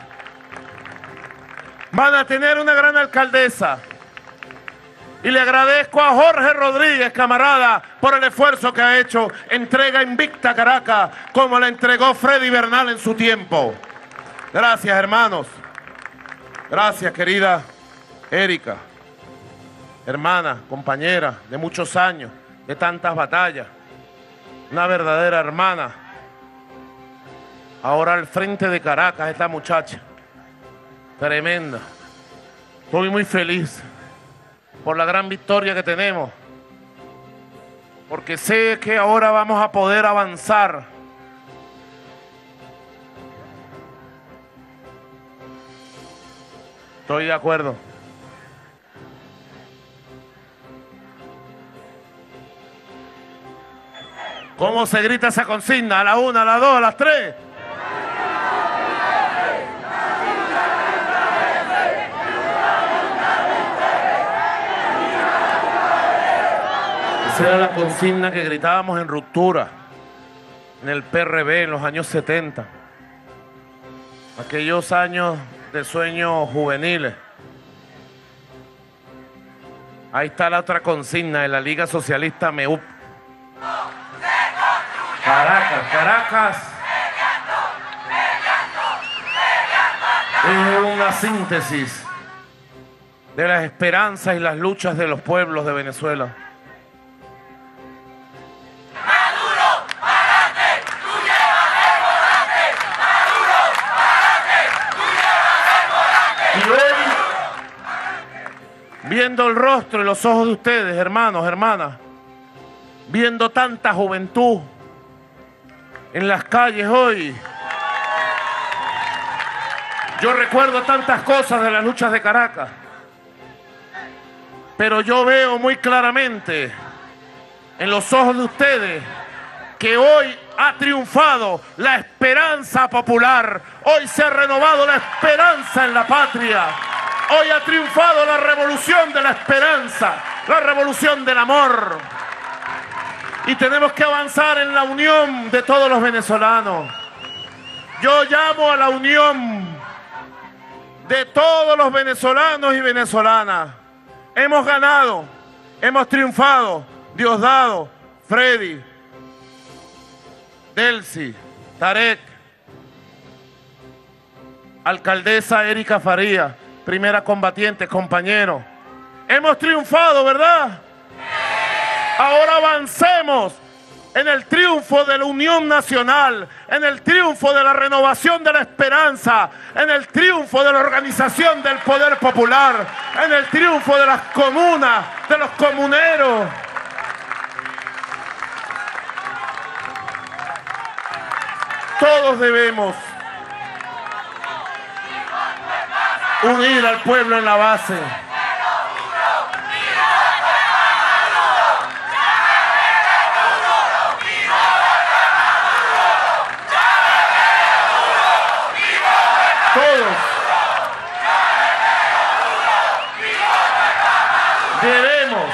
Van a tener una gran alcaldesa. Y le agradezco a Jorge Rodríguez, camarada, por el esfuerzo que ha hecho. Entrega invicta a Caracas, como la entregó Freddy Bernal en su tiempo. Gracias, hermanos. Gracias, querida Erika. Hermana, compañera de muchos años, de tantas batallas. Una verdadera hermana. Ahora al frente de Caracas, esta muchacha. Tremenda. Estoy muy feliz por la gran victoria que tenemos, porque sé que ahora vamos a poder avanzar. Estoy de acuerdo. ¿Cómo se grita esa consigna? A la una, a la dos, a las tres. Esa era la consigna que gritábamos en Ruptura, en el P R B en los años setenta. Aquellos años de sueños juveniles. Ahí está la otra consigna de la Liga Socialista M E U P. Caracas, Caracas es una síntesis de las esperanzas y las luchas de los pueblos de Venezuela. Y hoy, viendo el rostro y los ojos de ustedes, hermanos, hermanas, viendo tanta juventud en las calles hoy, yo recuerdo tantas cosas de las luchas de Caracas, pero yo veo muy claramente en los ojos de ustedes que hoy ha triunfado la esperanza popular. Hoy se ha renovado la esperanza en la patria. Hoy ha triunfado la revolución de la esperanza, la revolución del amor. Y tenemos que avanzar en la unión de todos los venezolanos. Yo llamo a la unión de todos los venezolanos y venezolanas. Hemos ganado, hemos triunfado. Diosdado, Freddy, Delcy, Tarek, alcaldesa Erika Faría, primera combatiente, compañero. Hemos triunfado, ¿verdad? Ahora avancemos en el triunfo de la unión nacional, en el triunfo de la renovación de la esperanza, en el triunfo de la organización del poder popular, en el triunfo de las comunas, de los comuneros. Todos debemos unir al pueblo en la base. Todos debemos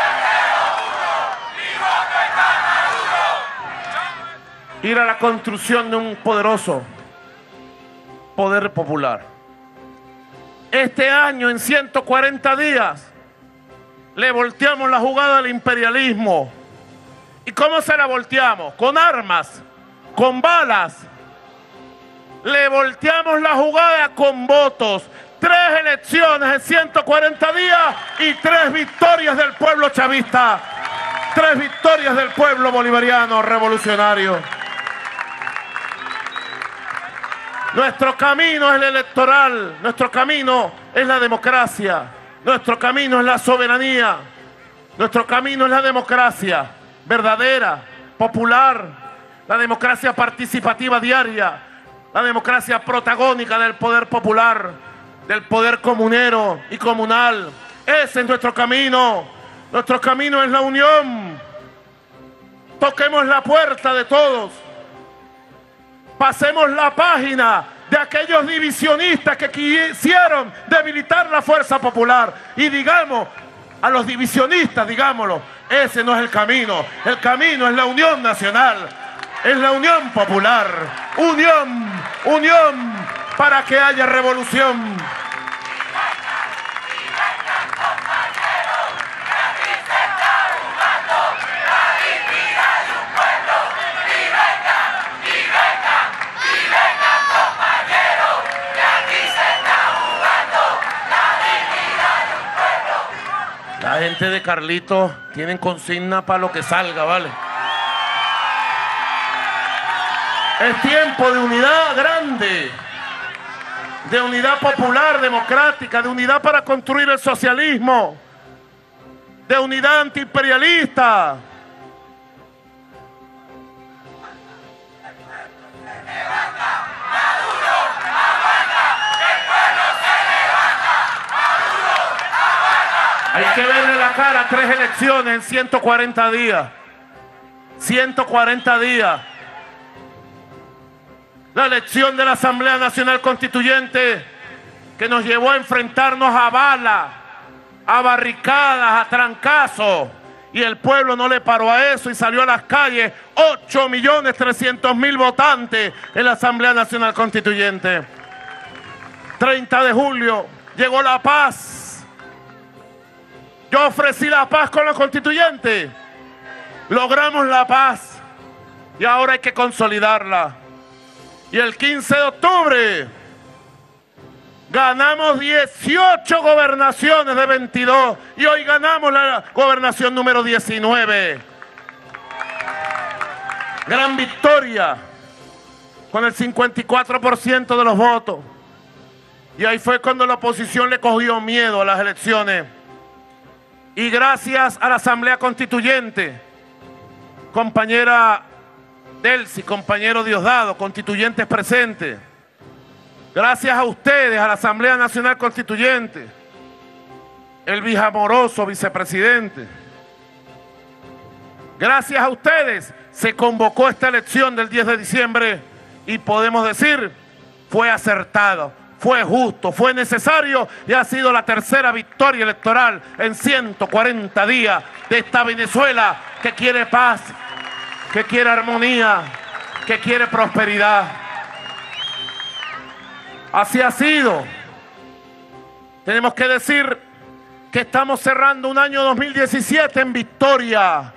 ir a la construcción de un poderoso poder popular. Este año, en ciento cuarenta días, le volteamos la jugada al imperialismo. ¿Y cómo se la volteamos? Con armas, con balas. Le volteamos la jugada con votos. Tres elecciones en ciento cuarenta días y tres victorias del pueblo chavista. Tres victorias del pueblo bolivariano revolucionario. Nuestro camino es el electoral, nuestro camino es la democracia, nuestro camino es la soberanía, nuestro camino es la democracia verdadera, popular, la democracia participativa diaria, la democracia protagónica del poder popular, del poder comunero y comunal. Ese es nuestro camino. Nuestro camino es la unión. Toquemos la puerta de todos. Pasemos la página de aquellos divisionistas que quisieron debilitar la fuerza popular. Y digamos a los divisionistas, digámoslo, ese no es el camino. El camino es la unión nacional, es la unión popular. Unión, unión para que haya revolución. La gente de Carlitos tienen consigna para lo que salga, ¿vale? Es tiempo de unidad grande, de unidad popular, democrática, de unidad para construir el socialismo, de unidad antiimperialista. Hay que verle la cara a tres elecciones en ciento cuarenta días. ciento cuarenta días. La elección de la Asamblea Nacional Constituyente que nos llevó a enfrentarnos a balas, a barricadas, a trancazos. Y el pueblo no le paró a eso y salió a las calles. ocho millones trescientos mil votantes en la Asamblea Nacional Constituyente. treinta de julio llegó la paz. Yo ofrecí la paz con los constituyentes. Logramos la paz y ahora hay que consolidarla. Y el quince de octubre ganamos dieciocho gobernaciones de veintidós y hoy ganamos la gobernación número diecinueve. Gran victoria con el cincuenta y cuatro por ciento de los votos. Y ahí fue cuando la oposición le cogió miedo a las elecciones. Y gracias a la Asamblea Constituyente, compañera Delcy, compañero Diosdado, constituyentes presentes, gracias a ustedes, a la Asamblea Nacional Constituyente, el Vijamoroso vicepresidente, gracias a ustedes se convocó esta elección del diez de diciembre y podemos decir, fue acertado. Fue justo, fue necesario y ha sido la tercera victoria electoral en ciento cuarenta días de esta Venezuela que quiere paz, que quiere armonía, que quiere prosperidad. Así ha sido. Tenemos que decir que estamos cerrando un año dos mil diecisiete en victoria.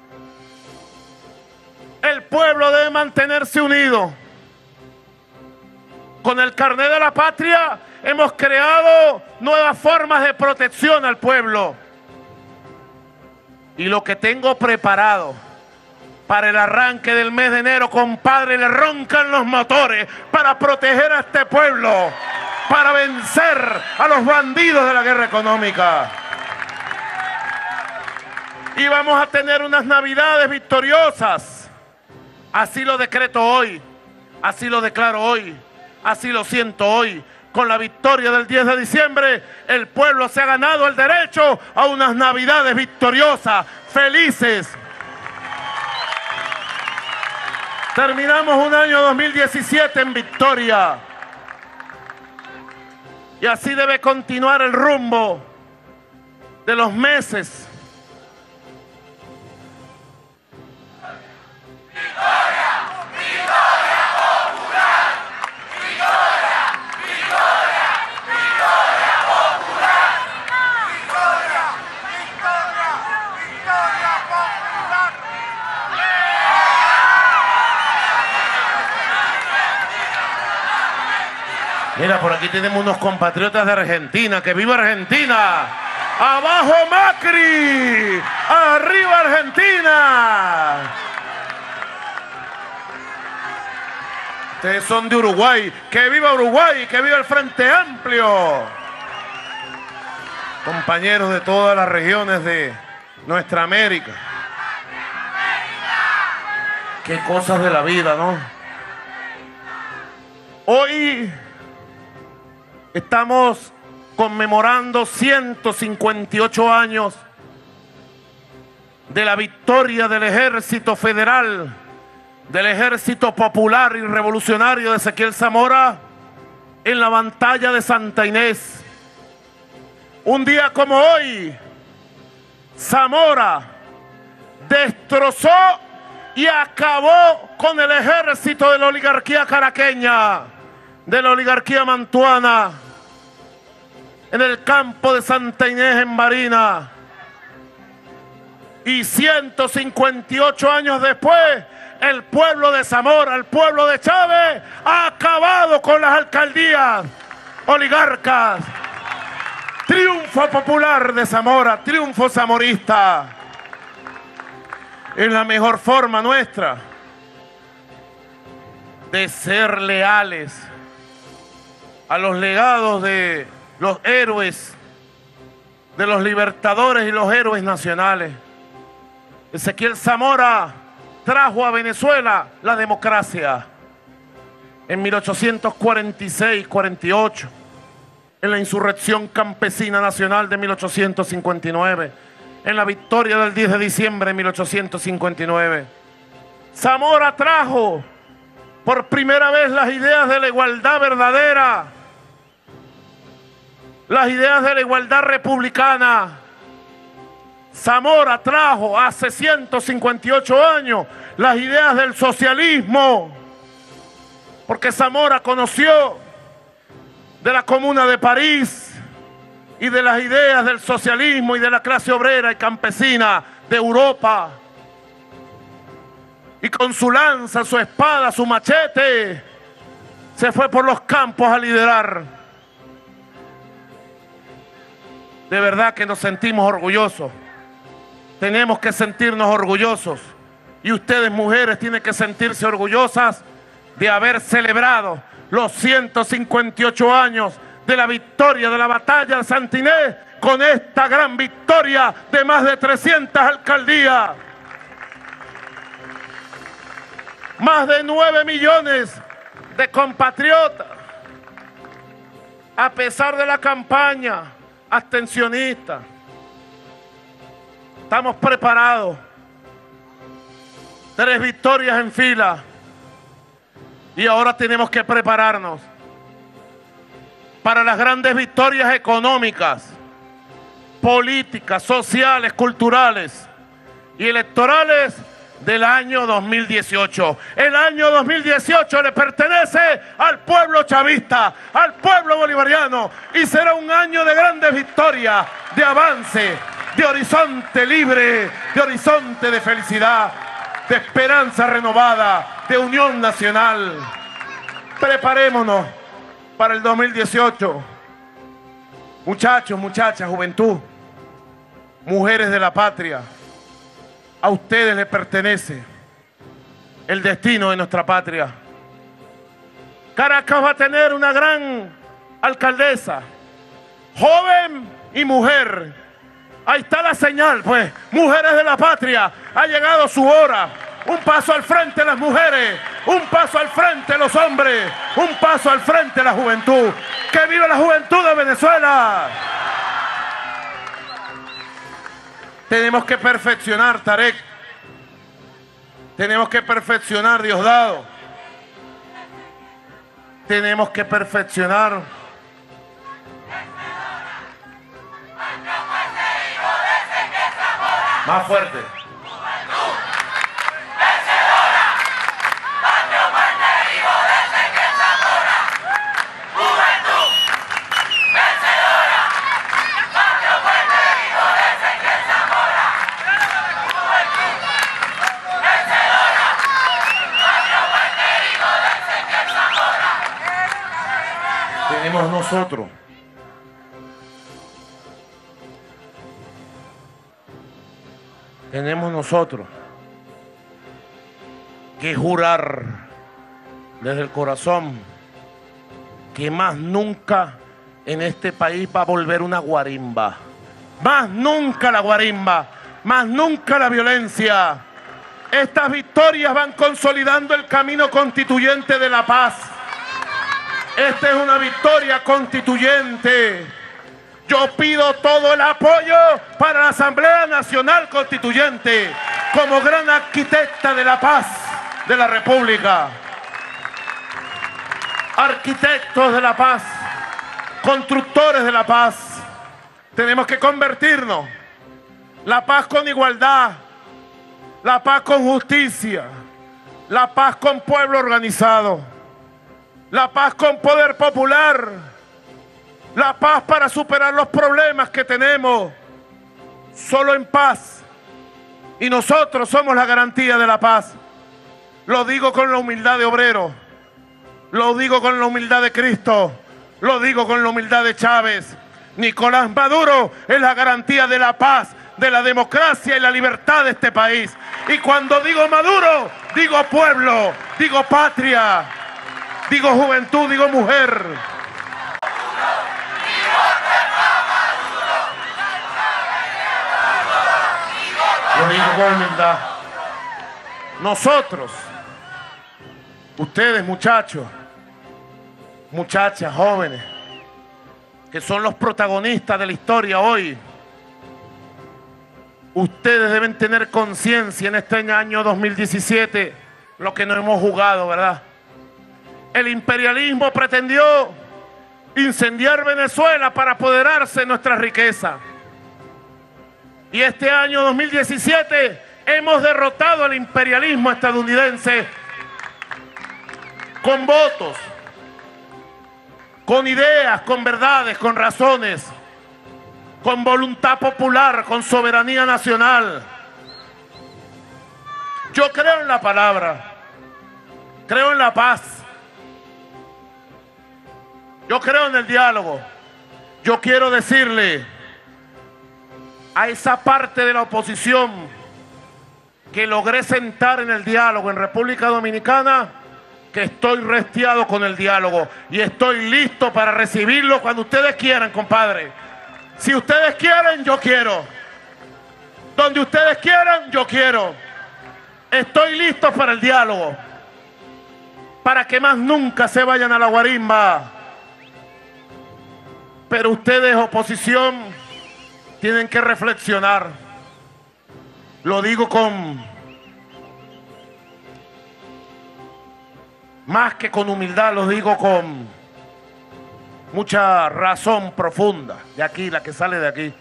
El pueblo debe mantenerse unido. Con el carnet de la patria hemos creado nuevas formas de protección al pueblo. Y lo que tengo preparado para el arranque del mes de enero, compadre, le roncan los motores para proteger a este pueblo, para vencer a los bandidos de la guerra económica. Y vamos a tener unas navidades victoriosas. Así lo decreto hoy, así lo declaro hoy. Así lo siento hoy. Con la victoria del diez de diciembre, el pueblo se ha ganado el derecho a unas navidades victoriosas, felices. Terminamos un año dos mil diecisiete en victoria. Y así debe continuar el rumbo de los meses. Mira, por aquí tenemos unos compatriotas de Argentina. ¡Que viva Argentina! ¡Abajo Macri! ¡Arriba Argentina! Ustedes son de Uruguay. ¡Que viva Uruguay! ¡Que viva el Frente Amplio! Compañeros de todas las regiones de nuestra América. Qué cosas de la vida, ¿no? Hoy estamos conmemorando ciento cincuenta y ocho años de la victoria del Ejército Federal, del Ejército Popular y Revolucionario de Ezequiel Zamora en la batalla de Santa Inés. Un día como hoy, Zamora destrozó y acabó con el ejército de la oligarquía caraqueña, de la oligarquía mantuana, en el campo de Santa Inés en Barinas. Y ciento cincuenta y ocho años después, el pueblo de Zamora, el pueblo de Chávez, ha acabado con las alcaldías oligarcas. Triunfo popular de Zamora, triunfo zamorista. Es la mejor forma nuestra de ser leales a los legados de los héroes, de los libertadores y los héroes nacionales. Ezequiel Zamora trajo a Venezuela la democracia en mil ochocientos cuarenta y seis cuarenta y ocho, en la insurrección campesina nacional de mil ochocientos cincuenta y nueve, en la victoria del diez de diciembre de mil ochocientos cincuenta y nueve. Zamora trajo por primera vez las ideas de la igualdad verdadera, las ideas de la igualdad republicana. Zamora trajo hace ciento cincuenta y ocho años las ideas del socialismo, porque Zamora conoció de la Comuna de París y de las ideas del socialismo y de la clase obrera y campesina de Europa. Y con su lanza, su espada, su machete, se fue por los campos a liderar. De verdad que nos sentimos orgullosos. Tenemos que sentirnos orgullosos. Y ustedes, mujeres, tienen que sentirse orgullosas de haber celebrado los ciento cincuenta y ocho años de la victoria de la batalla de Santa Inés, con esta gran victoria de más de trescientas alcaldías. Más de nueve millones de compatriotas, a pesar de la campaña abstencionista. Estamos preparados. Tres victorias en fila. Y ahora tenemos que prepararnos para las grandes victorias económicas, políticas, sociales, culturales y electorales del año dos mil dieciocho. El año dos mil dieciocho le pertenece al pueblo chavista, al pueblo bolivariano, y será un año de grandes victorias, de avance, de horizonte libre, de horizonte de felicidad, de esperanza renovada, de unión nacional. Preparémonos para el dos mil dieciocho. Muchachos, muchachas, juventud, mujeres de la patria, a ustedes les pertenece el destino de nuestra patria. Caracas va a tener una gran alcaldesa, joven y mujer. Ahí está la señal, pues. Mujeres de la patria, ha llegado su hora. Un paso al frente las mujeres, un paso al frente los hombres, un paso al frente la juventud. ¡Que viva la juventud de Venezuela! Tenemos que perfeccionar, Tarek. Tenemos que perfeccionar, Diosdado. Tenemos que perfeccionar. Más fuerte. Tenemos nosotros tenemos nosotros que jurar desde el corazón que más nunca en este país va a volver una guarimba. Más nunca la guarimba, más nunca la violencia. Estas victorias van consolidando el camino constituyente de la paz. Esta es una victoria constituyente. Yo pido todo el apoyo para la Asamblea Nacional Constituyente como gran arquitecta de la paz de la República. Arquitectos de la paz, constructores de la paz. Tenemos que convertirnos. La paz con igualdad, la paz con justicia, la paz con pueblo organizado, la paz con poder popular, la paz para superar los problemas que tenemos. Solo en paz. Y nosotros somos la garantía de la paz. Lo digo con la humildad de obrero, lo digo con la humildad de Cristo, lo digo con la humildad de Chávez. Nicolás Maduro es la garantía de la paz, de la democracia y la libertad de este país. Y cuando digo Maduro, digo pueblo, digo patria, digo juventud, digo mujer. Lo digo con humildad. Nosotros, ustedes muchachos, muchachas, jóvenes, que son los protagonistas de la historia hoy, ustedes deben tener conciencia en este año dos mil diecisiete, lo que nos hemos jugado, ¿verdad? El imperialismo pretendió incendiar Venezuela para apoderarse de nuestra riqueza. Y este año dos mil diecisiete hemos derrotado al imperialismo estadounidense con votos, con ideas, con verdades, con razones, con voluntad popular, con soberanía nacional. Yo creo en la palabra, creo en la paz, yo creo en el diálogo. Yo quiero decirle a esa parte de la oposición que logré sentar en el diálogo en República Dominicana, que estoy restiado con el diálogo y estoy listo para recibirlo cuando ustedes quieran, compadre. Si ustedes quieren, yo quiero. Donde ustedes quieran, yo quiero. Estoy listo para el diálogo, para que más nunca se vayan a la guarimba. Pero ustedes, oposición, tienen que reflexionar. Lo digo con más que con humildad, lo digo con mucha razón profunda, de aquí, la que sale de aquí.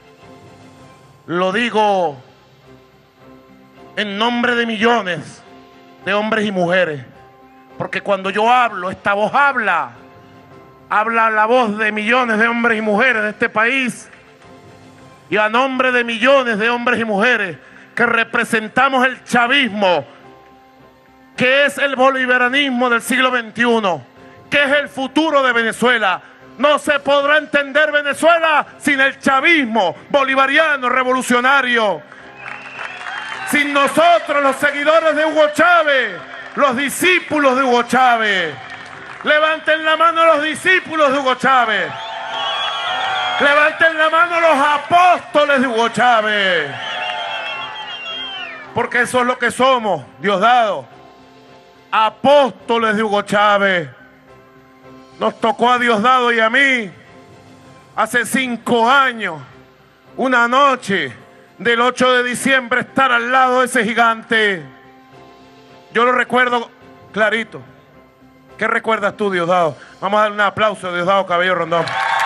Lo digo en nombre de millones de hombres y mujeres, porque cuando yo hablo, esta voz habla, habla la voz de millones de hombres y mujeres de este país, y a nombre de millones de hombres y mujeres que representamos el chavismo, que es el bolivarianismo del siglo veintiuno, que es el futuro de Venezuela. No se podrá entender Venezuela sin el chavismo bolivariano revolucionario. Sin nosotros, los seguidores de Hugo Chávez, los discípulos de Hugo Chávez. Levanten la mano los discípulos de Hugo Chávez. Levanten la mano los apóstoles de Hugo Chávez. Porque eso es lo que somos, Diosdado. Apóstoles de Hugo Chávez. Nos tocó a Diosdado y a mí hace cinco años, una noche del ocho de diciembre, estar al lado de ese gigante. Yo lo recuerdo clarito. ¿Qué recuerdas tú, Diosdado? Vamos a darle un aplauso a Diosdado Cabello Rondón.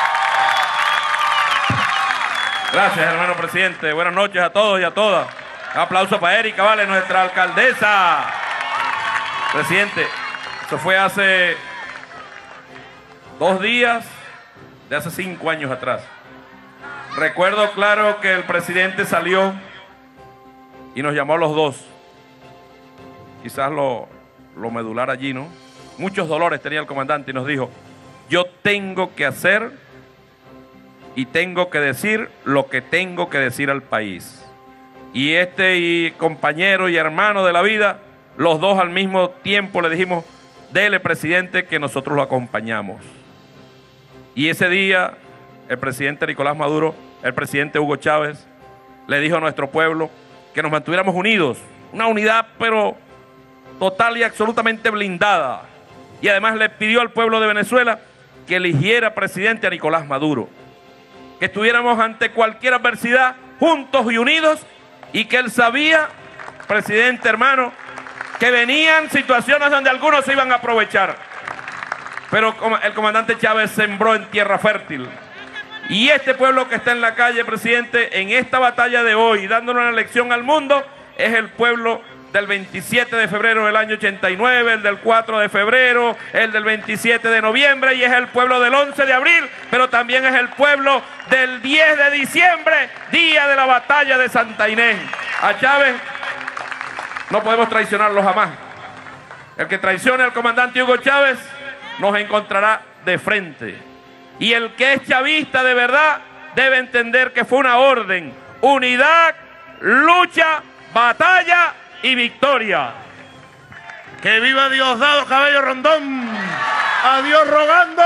Gracias, hermano presidente. Buenas noches a todos y a todas. Un aplauso para Erika, vale, nuestra alcaldesa. Presidente, eso fue hace dos días de hace cinco años atrás. Recuerdo claro que el presidente salió y nos llamó a los dos. Quizás lo, lo medular allí, ¿no? Muchos dolores tenía el comandante y nos dijo: yo tengo que hacer y tengo que decir lo que tengo que decir al país. y este y compañero y hermano de la vida, los dos al mismo tiempo le dijimos, dele, presidente, que nosotros lo acompañamos. Y ese día el presidente Nicolás Maduro, el presidente Hugo Chávez, le dijo a nuestro pueblo que nos mantuviéramos unidos, una unidad pero total y absolutamente blindada. Y además le pidió al pueblo de Venezuela que eligiera presidente a Nicolás Maduro, que estuviéramos ante cualquier adversidad juntos y unidos, y que él sabía, presidente hermano, que venían situaciones donde algunos se iban a aprovechar. Pero el comandante Chávez sembró en tierra fértil. Y este pueblo que está en la calle, presidente, en esta batalla de hoy, dándole una lección al mundo, es el pueblo del veintisiete de febrero del año ochenta y nueve, el del cuatro de febrero, el del veintisiete de noviembre, y es el pueblo del once de abril, pero también es el pueblo del diez de diciembre, día de la batalla de Santa Inés. A Chávez no podemos traicionarlo jamás. El que traicione al comandante Hugo Chávez nos encontrará de frente. Y el que es chavista de verdad debe entender que fue una orden: unidad, lucha, batalla y victoria. ¡Que viva Diosdado Cabello Rondón! ¡Adiós rogando!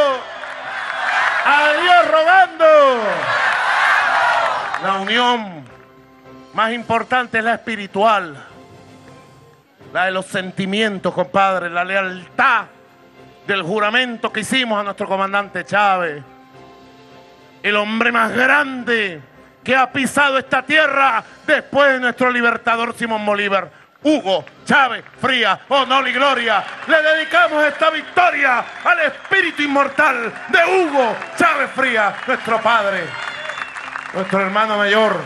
¡Adiós rogando! La unión más importante es la espiritual, la de los sentimientos, compadre, la lealtad del juramento que hicimos a nuestro comandante Chávez, el hombre más grande que ha pisado esta tierra después de nuestro libertador Simón Bolívar, Hugo Chávez Frías, honor y gloria. Le dedicamos esta victoria al espíritu inmortal de Hugo Chávez Frías, nuestro padre, nuestro hermano mayor.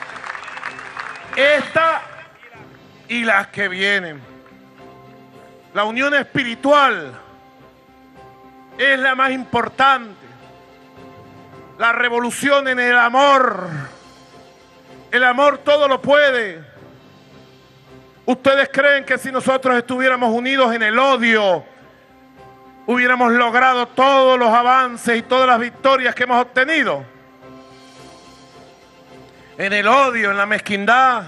Esta y las que vienen. La unión espiritual es la más importante. La revolución en el amor. El amor todo lo puede. ¿Ustedes creen que si nosotros estuviéramos unidos en el odio, hubiéramos logrado todos los avances y todas las victorias que hemos obtenido? En el odio, en la mezquindad,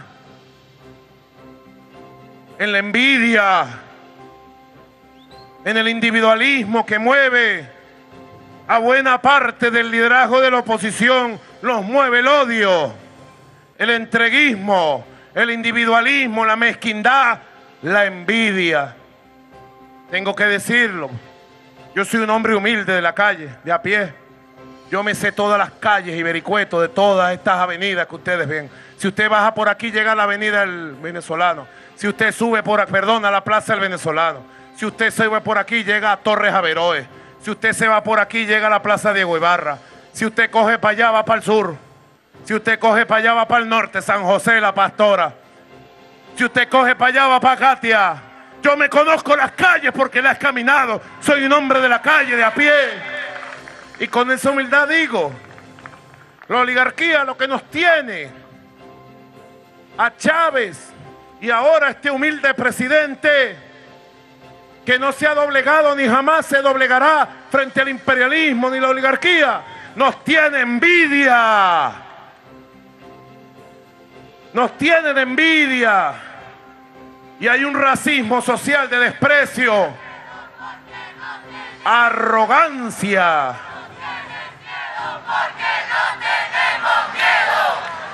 en la envidia, en el individualismo que mueve a buena parte del liderazgo de la oposición, los mueve el odio, el entreguismo, el individualismo, la mezquindad, la envidia. Tengo que decirlo, yo soy un hombre humilde de la calle, de a pie. Yo me sé todas las calles y vericuetos de todas estas avenidas que ustedes ven. Si usted baja por aquí, llega a la avenida del Venezolano. Si usted sube por, perdón, a la Plaza del Venezolano. Si usted se va por aquí, llega a Torres Averoes. Si usted se va por aquí, llega a la Plaza Diego Ibarra. Si usted coge para allá, va para el sur. Si usted coge para allá, va para el norte, San José, La Pastora. Si usted coge para allá, va para Katia. Yo me conozco las calles porque las he caminado. Soy un hombre de la calle, de a pie. Y con esa humildad digo, la oligarquía lo que nos tiene a Chávez y ahora este humilde presidente que no se ha doblegado ni jamás se doblegará frente al imperialismo ni la oligarquía, nos tiene envidia. Nos tienen envidia. Y hay un racismo social de desprecio, arrogancia. Porque no tenemos miedo,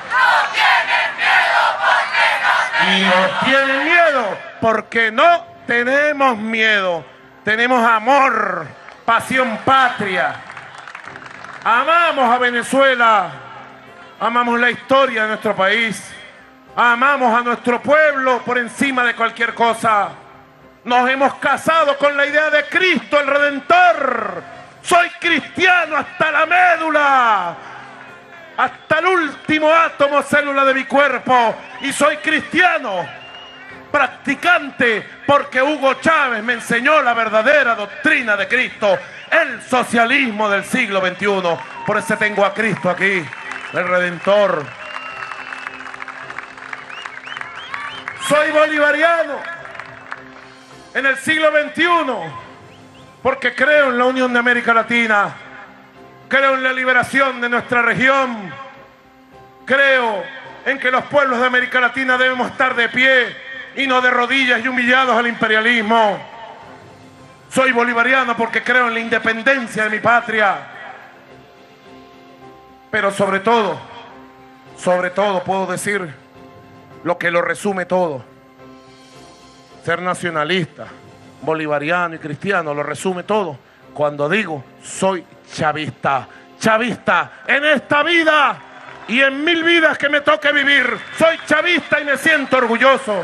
no tienen miedo porque no tenemos Y nos tienen miedo porque no tenemos miedo. miedo. Tenemos amor, pasión patria. Amamos a Venezuela, amamos la historia de nuestro país, amamos a nuestro pueblo por encima de cualquier cosa. Nos hemos casado con la idea de Cristo, el Redentor. Soy cristiano hasta la médula, hasta el último átomo, célula de mi cuerpo. Y soy cristiano, practicante, porque Hugo Chávez me enseñó la verdadera doctrina de Cristo, el socialismo del siglo veintiuno. Por eso tengo a Cristo aquí, el Redentor. Soy bolivariano en el siglo veintiuno. Porque creo en la unión de América Latina, creo en la liberación de nuestra región, creo en que los pueblos de América Latina debemos estar de pie y no de rodillas y humillados al imperialismo. Soy bolivariano porque creo en la independencia de mi patria. Pero sobre todo, sobre todo puedo decir lo que lo resume todo. Ser nacionalista, bolivariano y cristiano lo resume todo cuando digo soy chavista. Chavista en esta vida y en mil vidas que me toque vivir. Soy chavista y me siento orgulloso.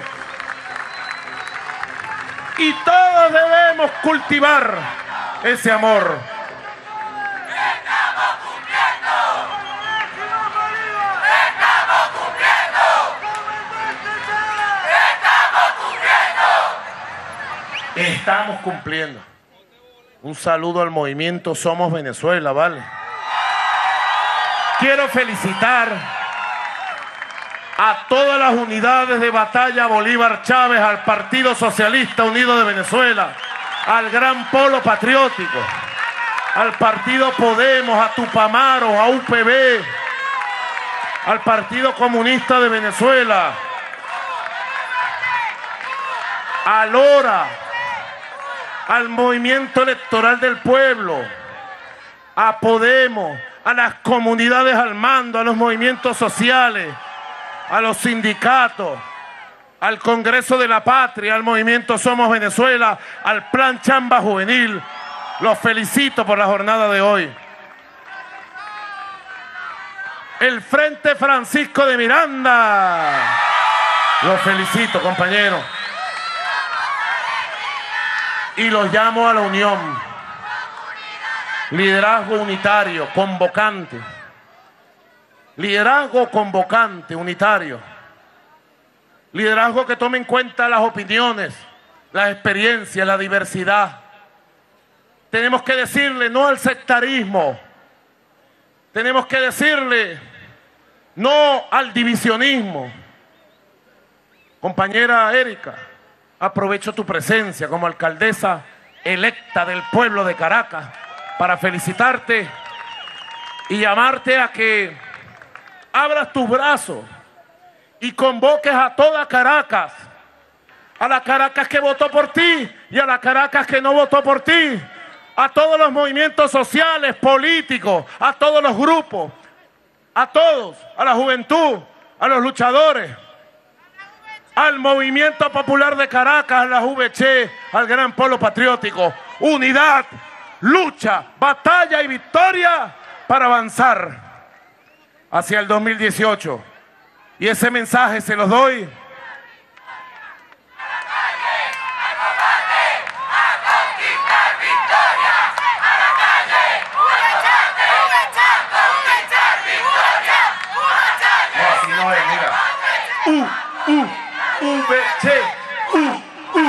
Y todos debemos cultivar ese amor. ¡Estamos cumpliendo! ¡Estamos cumpliendo! ¡Estamos cumpliendo! Estamos cumpliendo. Un saludo al movimiento Somos Venezuela, ¿vale? Quiero felicitar a todas las unidades de batalla Bolívar Chávez, al Partido Socialista Unido de Venezuela, al Gran Polo Patriótico, al Partido Podemos, a Tupamaro, a U P B, al Partido Comunista de Venezuela, a Lora, al Movimiento Electoral del Pueblo, a Podemos, a las comunidades al mando, a los movimientos sociales, a los sindicatos, al Congreso de la Patria, al Movimiento Somos Venezuela, al Plan Chamba Juvenil. Los felicito por la jornada de hoy. El Frente Francisco de Miranda. Los felicito, compañeros. Y los llamo a la unión. Liderazgo unitario, convocante. Liderazgo convocante, unitario. Liderazgo que tome en cuenta las opiniones, las experiencias, la diversidad. Tenemos que decirle no al sectarismo. Tenemos que decirle no al divisionismo. Compañera Erika, aprovecho tu presencia como alcaldesa electa del pueblo de Caracas para felicitarte y llamarte a que abras tus brazos y convoques a toda Caracas, a la Caracas que votó por ti y a la Caracas que no votó por ti, a todos los movimientos sociales, políticos, a todos los grupos, a todos, a la juventud, a los luchadores, al Movimiento Popular de Caracas, a la U V C, al Gran Polo Patriótico. Unidad, lucha, batalla y victoria para avanzar hacia el dos mil dieciocho. Y ese mensaje se los doy U, U, V, C, U, U,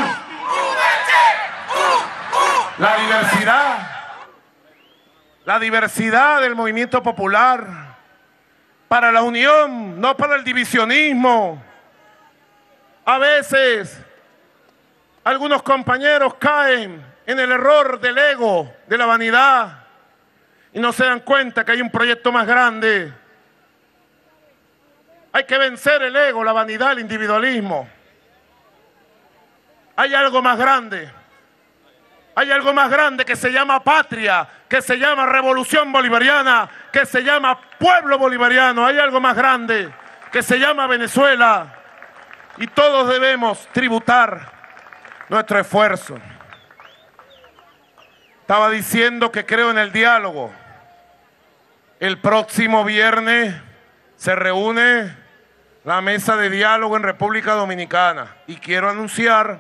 la diversidad, la diversidad del movimiento popular, para la unión, no para el divisionismo. A veces, algunos compañeros caen en el error del ego, de la vanidad, y no se dan cuenta que hay un proyecto más grande. Hay que vencer el ego, la vanidad, el individualismo. Hay algo más grande. Hay algo más grande que se llama patria, que se llama revolución bolivariana, que se llama pueblo bolivariano. Hay algo más grande que se llama Venezuela. Y todos debemos tributar nuestro esfuerzo. Estaba diciendo que creo en el diálogo. El próximo viernes se reúne la mesa de diálogo en República Dominicana y quiero anunciar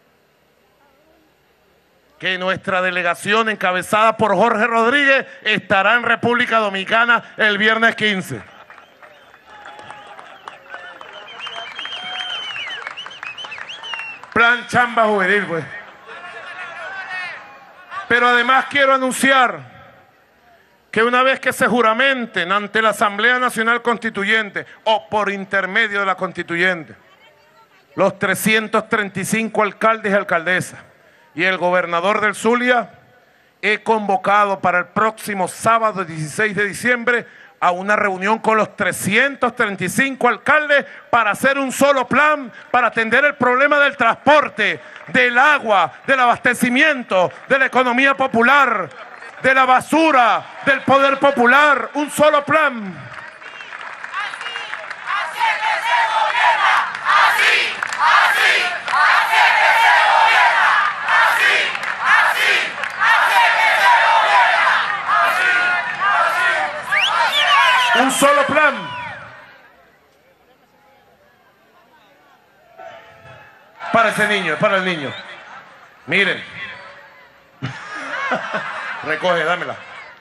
que nuestra delegación encabezada por Jorge Rodríguez estará en República Dominicana el viernes quince. Plan Chamba Juvenil, pues. Pero además quiero anunciar que una vez que se juramenten ante la Asamblea Nacional Constituyente o por intermedio de la Constituyente, los trescientos treinta y cinco alcaldes y alcaldesas y el gobernador del Zulia, he convocado para el próximo sábado dieciséis de diciembre a una reunión con los trescientos treinta y cinco alcaldes para hacer un solo plan para atender el problema del transporte, del agua, del abastecimiento, de la economía popular, de la basura, del poder popular. Un solo plan. Un solo plan. Para ese niño, para el niño. Miren. Recoge, dámela.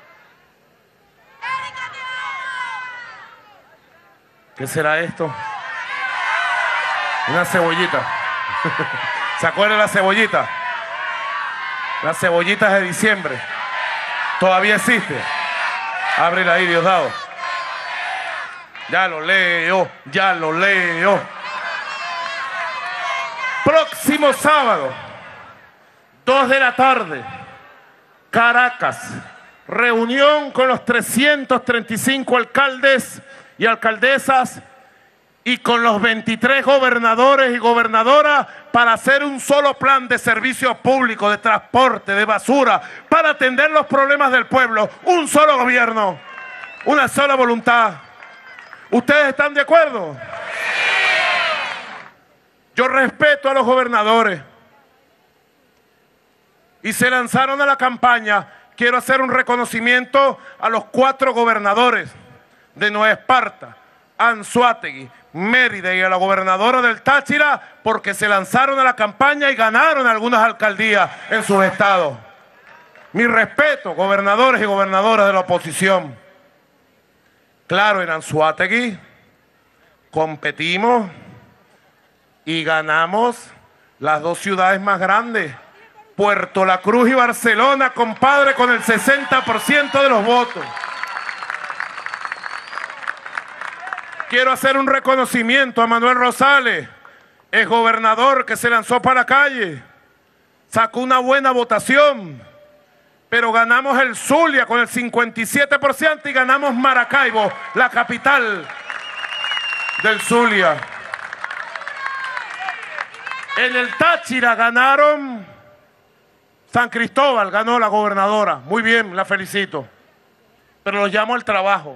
¿Qué será esto? Una cebollita. ¿Se acuerdan de la cebollita? Las cebollitas de diciembre. Todavía existe. Ábrela ahí, Diosdado. Ya lo leo, ya lo leo. Próximo sábado, dos de la tarde, Caracas. Reunión con los trescientos treinta y cinco alcaldes y alcaldesas y con los veintitrés gobernadores y gobernadoras para hacer un solo plan de servicios públicos, de transporte, de basura, para atender los problemas del pueblo. Un solo gobierno, una sola voluntad. ¿Ustedes están de acuerdo? Yo respeto a los gobernadores y se lanzaron a la campaña. Quiero hacer un reconocimiento a los cuatro gobernadores de Nueva Esparta, Anzoátegui, Mérida y a la gobernadora del Táchira porque se lanzaron a la campaña y ganaron algunas alcaldías en sus estados. Mi respeto, gobernadores y gobernadoras de la oposición. Claro, en Anzoátegui competimos y ganamos las dos ciudades más grandes, Puerto La Cruz y Barcelona, compadre, con el sesenta por ciento de los votos. Quiero hacer un reconocimiento a Manuel Rosales, el gobernador que se lanzó para la calle, sacó una buena votación. Pero ganamos el Zulia con el cincuenta y siete por ciento y ganamos Maracaibo, la capital del Zulia. En el Táchira ganaron San Cristóbal, ganó la gobernadora. Muy bien, la felicito. Pero los llamo al trabajo.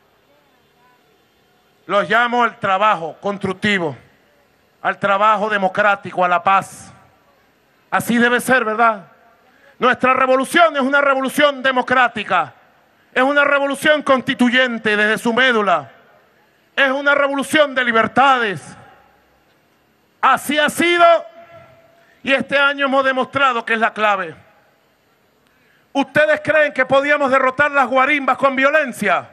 Los llamo al trabajo constructivo, al trabajo democrático, a la paz. Así debe ser, ¿verdad? Nuestra revolución es una revolución democrática, es una revolución constituyente desde su médula, es una revolución de libertades. Así ha sido y este año hemos demostrado que es la clave. ¿Ustedes creen que podíamos derrotar las guarimbas con violencia?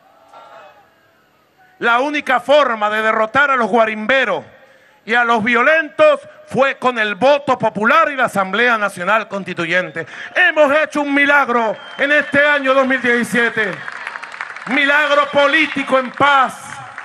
La única forma de derrotar a los guarimberos y a los violentos fue con el voto popular y la Asamblea Nacional Constituyente. Hemos hecho un milagro en este año dos mil diecisiete. Milagro político en paz.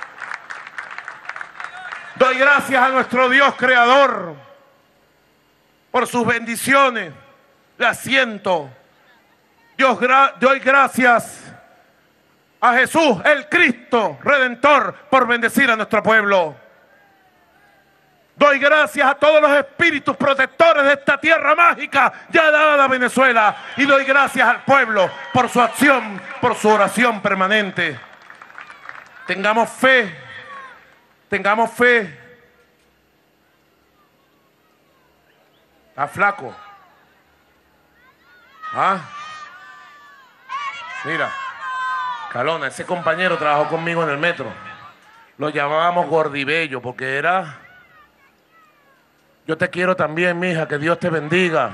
Doy gracias a nuestro Dios Creador por sus bendiciones. Las siento. Dios gra- doy gracias a Jesús, el Cristo Redentor, por bendecir a nuestro pueblo. Doy gracias a todos los espíritus protectores de esta tierra mágica ya dada a Venezuela. Y doy gracias al pueblo por su acción, por su oración permanente. Tengamos fe, tengamos fe. Está flaco. ¿Ah? Mira, Calona, ese compañero trabajó conmigo en el metro. Lo llamábamos Gordibello porque era... Yo te quiero también, mija, que Dios te bendiga.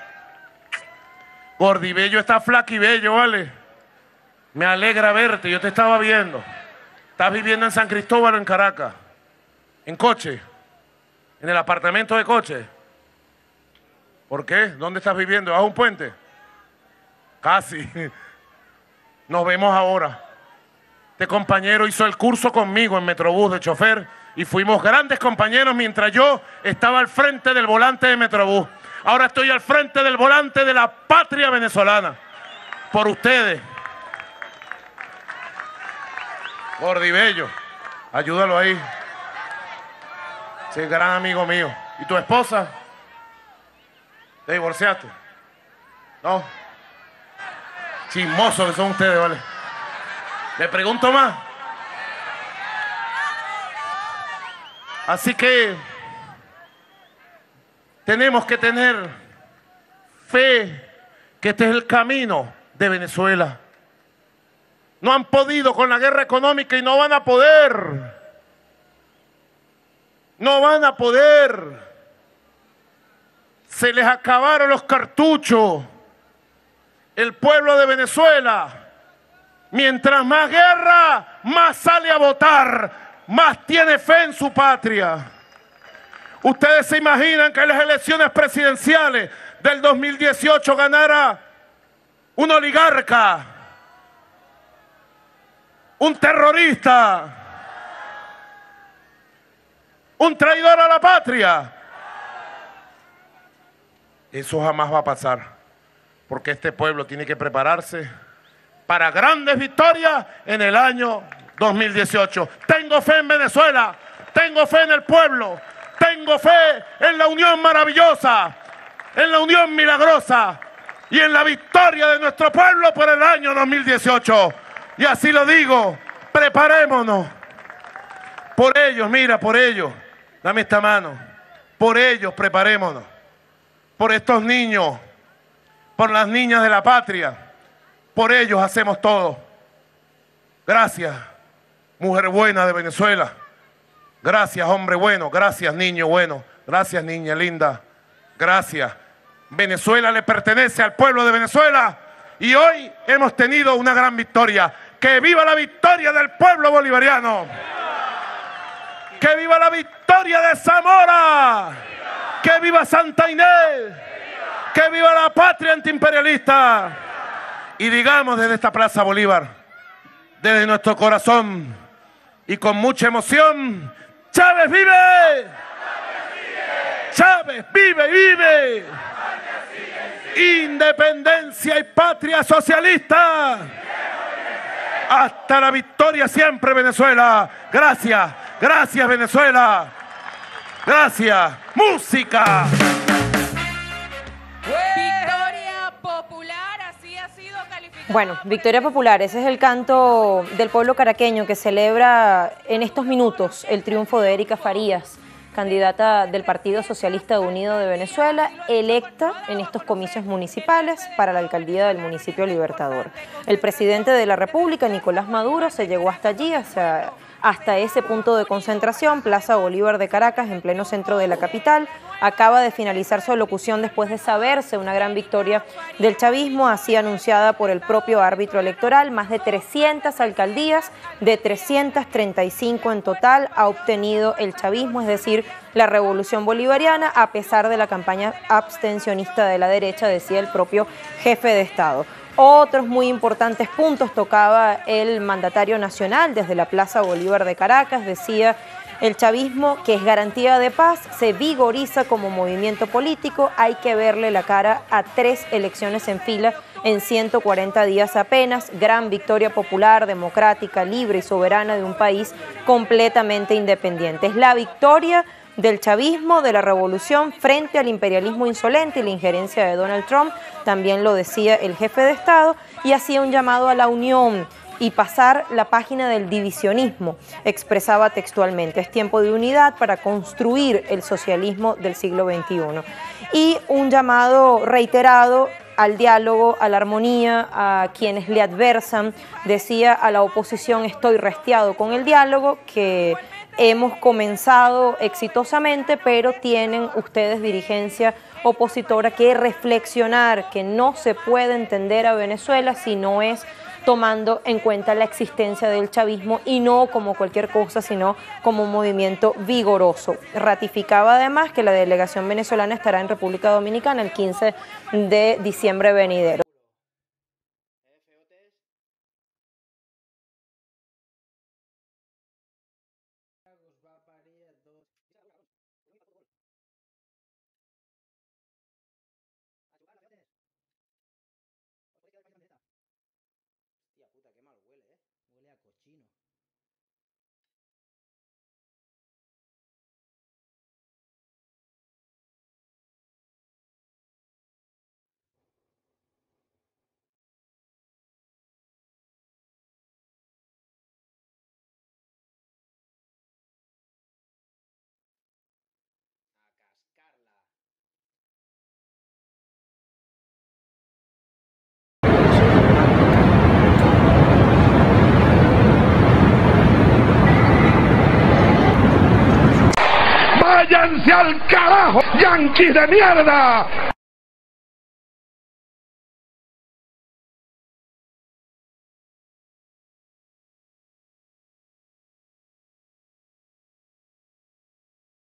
Gordibello está flaco y bello, ¿vale? Me alegra verte, yo te estaba viendo. ¿Estás viviendo en San Cristóbal o en Caracas? ¿En coche? ¿En el apartamento de coche? ¿Por qué? ¿Dónde estás viviendo? ¿Bajo un puente? Casi. Nos vemos ahora. Este compañero hizo el curso conmigo en Metrobús de chofer y fuimos grandes compañeros mientras yo estaba al frente del volante de Metrobús. Ahora estoy al frente del volante de la patria venezolana. Por ustedes. Gordibello, ayúdalo ahí. Sí, gran amigo mío. ¿Y tu esposa? ¿Te divorciaste? ¿No? Chismosos que son ustedes, ¿vale? Le pregunto más. Así que tenemos que tener fe que este es el camino de Venezuela. No han podido con la guerra económica y no van a poder. No van a poder. Se les acabaron los cartuchos. El pueblo de Venezuela, mientras más guerra, más sale a votar, más tiene fe en su patria. Ustedes se imaginan que en las elecciones presidenciales del dos mil dieciocho ganara un oligarca, un terrorista, un traidor a la patria. Eso jamás va a pasar, porque este pueblo tiene que prepararse para grandes victorias en el año dos mil dieciocho. Tengo fe en Venezuela, tengo fe en el pueblo, tengo fe en la unión maravillosa, en la unión milagrosa y en la victoria de nuestro pueblo por el año dos mil dieciocho. Y así lo digo, preparémonos. Por ellos, mira, por ellos, dame esta mano, por ellos preparémonos. Por estos niños, por las niñas de la patria, por ellos hacemos todo. Gracias, mujer buena de Venezuela. Gracias, hombre bueno. Gracias, niño bueno. Gracias, niña linda. Gracias. Venezuela le pertenece al pueblo de Venezuela y hoy hemos tenido una gran victoria. ¡Que viva la victoria del pueblo bolivariano! ¡Que viva la victoria de Zamora! ¡Que viva Santa Inés! ¡Que viva la patria antiimperialista! Y digamos desde esta Plaza Bolívar, desde nuestro corazón y con mucha emoción, ¡Chávez vive! ¡Chávez vive, vive! ¡Independencia y patria socialista! ¡Hasta la victoria siempre, Venezuela! ¡Gracias! ¡Gracias, Venezuela! ¡Gracias! ¡Música! Victoria popular, así ha sido calificada. Bueno, Victoria Popular, ese es el canto del pueblo caraqueño que celebra en estos minutos el triunfo de Erika Farías, candidata del Partido Socialista Unido de Venezuela, electa en estos comicios municipales para la alcaldía del municipio Libertador. El presidente de la República, Nicolás Maduro, se llegó hasta allí, hacia... hasta ese punto de concentración, Plaza Bolívar de Caracas, en pleno centro de la capital. Acaba de finalizar su alocución después de saberse una gran victoria del chavismo, así anunciada por el propio árbitro electoral. Más de trescientas alcaldías, de trescientas treinta y cinco en total, ha obtenido el chavismo, es decir, la revolución bolivariana, a pesar de la campaña abstencionista de la derecha, decía el propio jefe de Estado. Otros muy importantes puntos tocaba el mandatario nacional desde la Plaza Bolívar de Caracas. Decía: el chavismo, que es garantía de paz, se vigoriza como movimiento político. Hay que verle la cara a tres elecciones en fila en ciento cuarenta días apenas. Gran victoria popular, democrática, libre y soberana de un país completamente independiente. Es la victoria del chavismo, de la revolución frente al imperialismo insolente y la injerencia de Donald Trump, también lo decía el jefe de Estado, y hacía un llamado a la unión y pasar la página del divisionismo. Expresaba textualmente: es tiempo de unidad para construir el socialismo del siglo veintiuno. Y un llamado reiterado al diálogo, a la armonía, a quienes le adversan. Decía a la oposición: estoy restiado con el diálogo, que hemos comenzado exitosamente, pero tienen ustedes, dirigencia opositora, que reflexionar que no se puede entender a Venezuela si no es tomando en cuenta la existencia del chavismo y no como cualquier cosa, sino como un movimiento vigoroso. Ratificaba además que la delegación venezolana estará en República Dominicana el quince de diciembre venidero. ¡Váyanse al carajo, yanquis de mierda!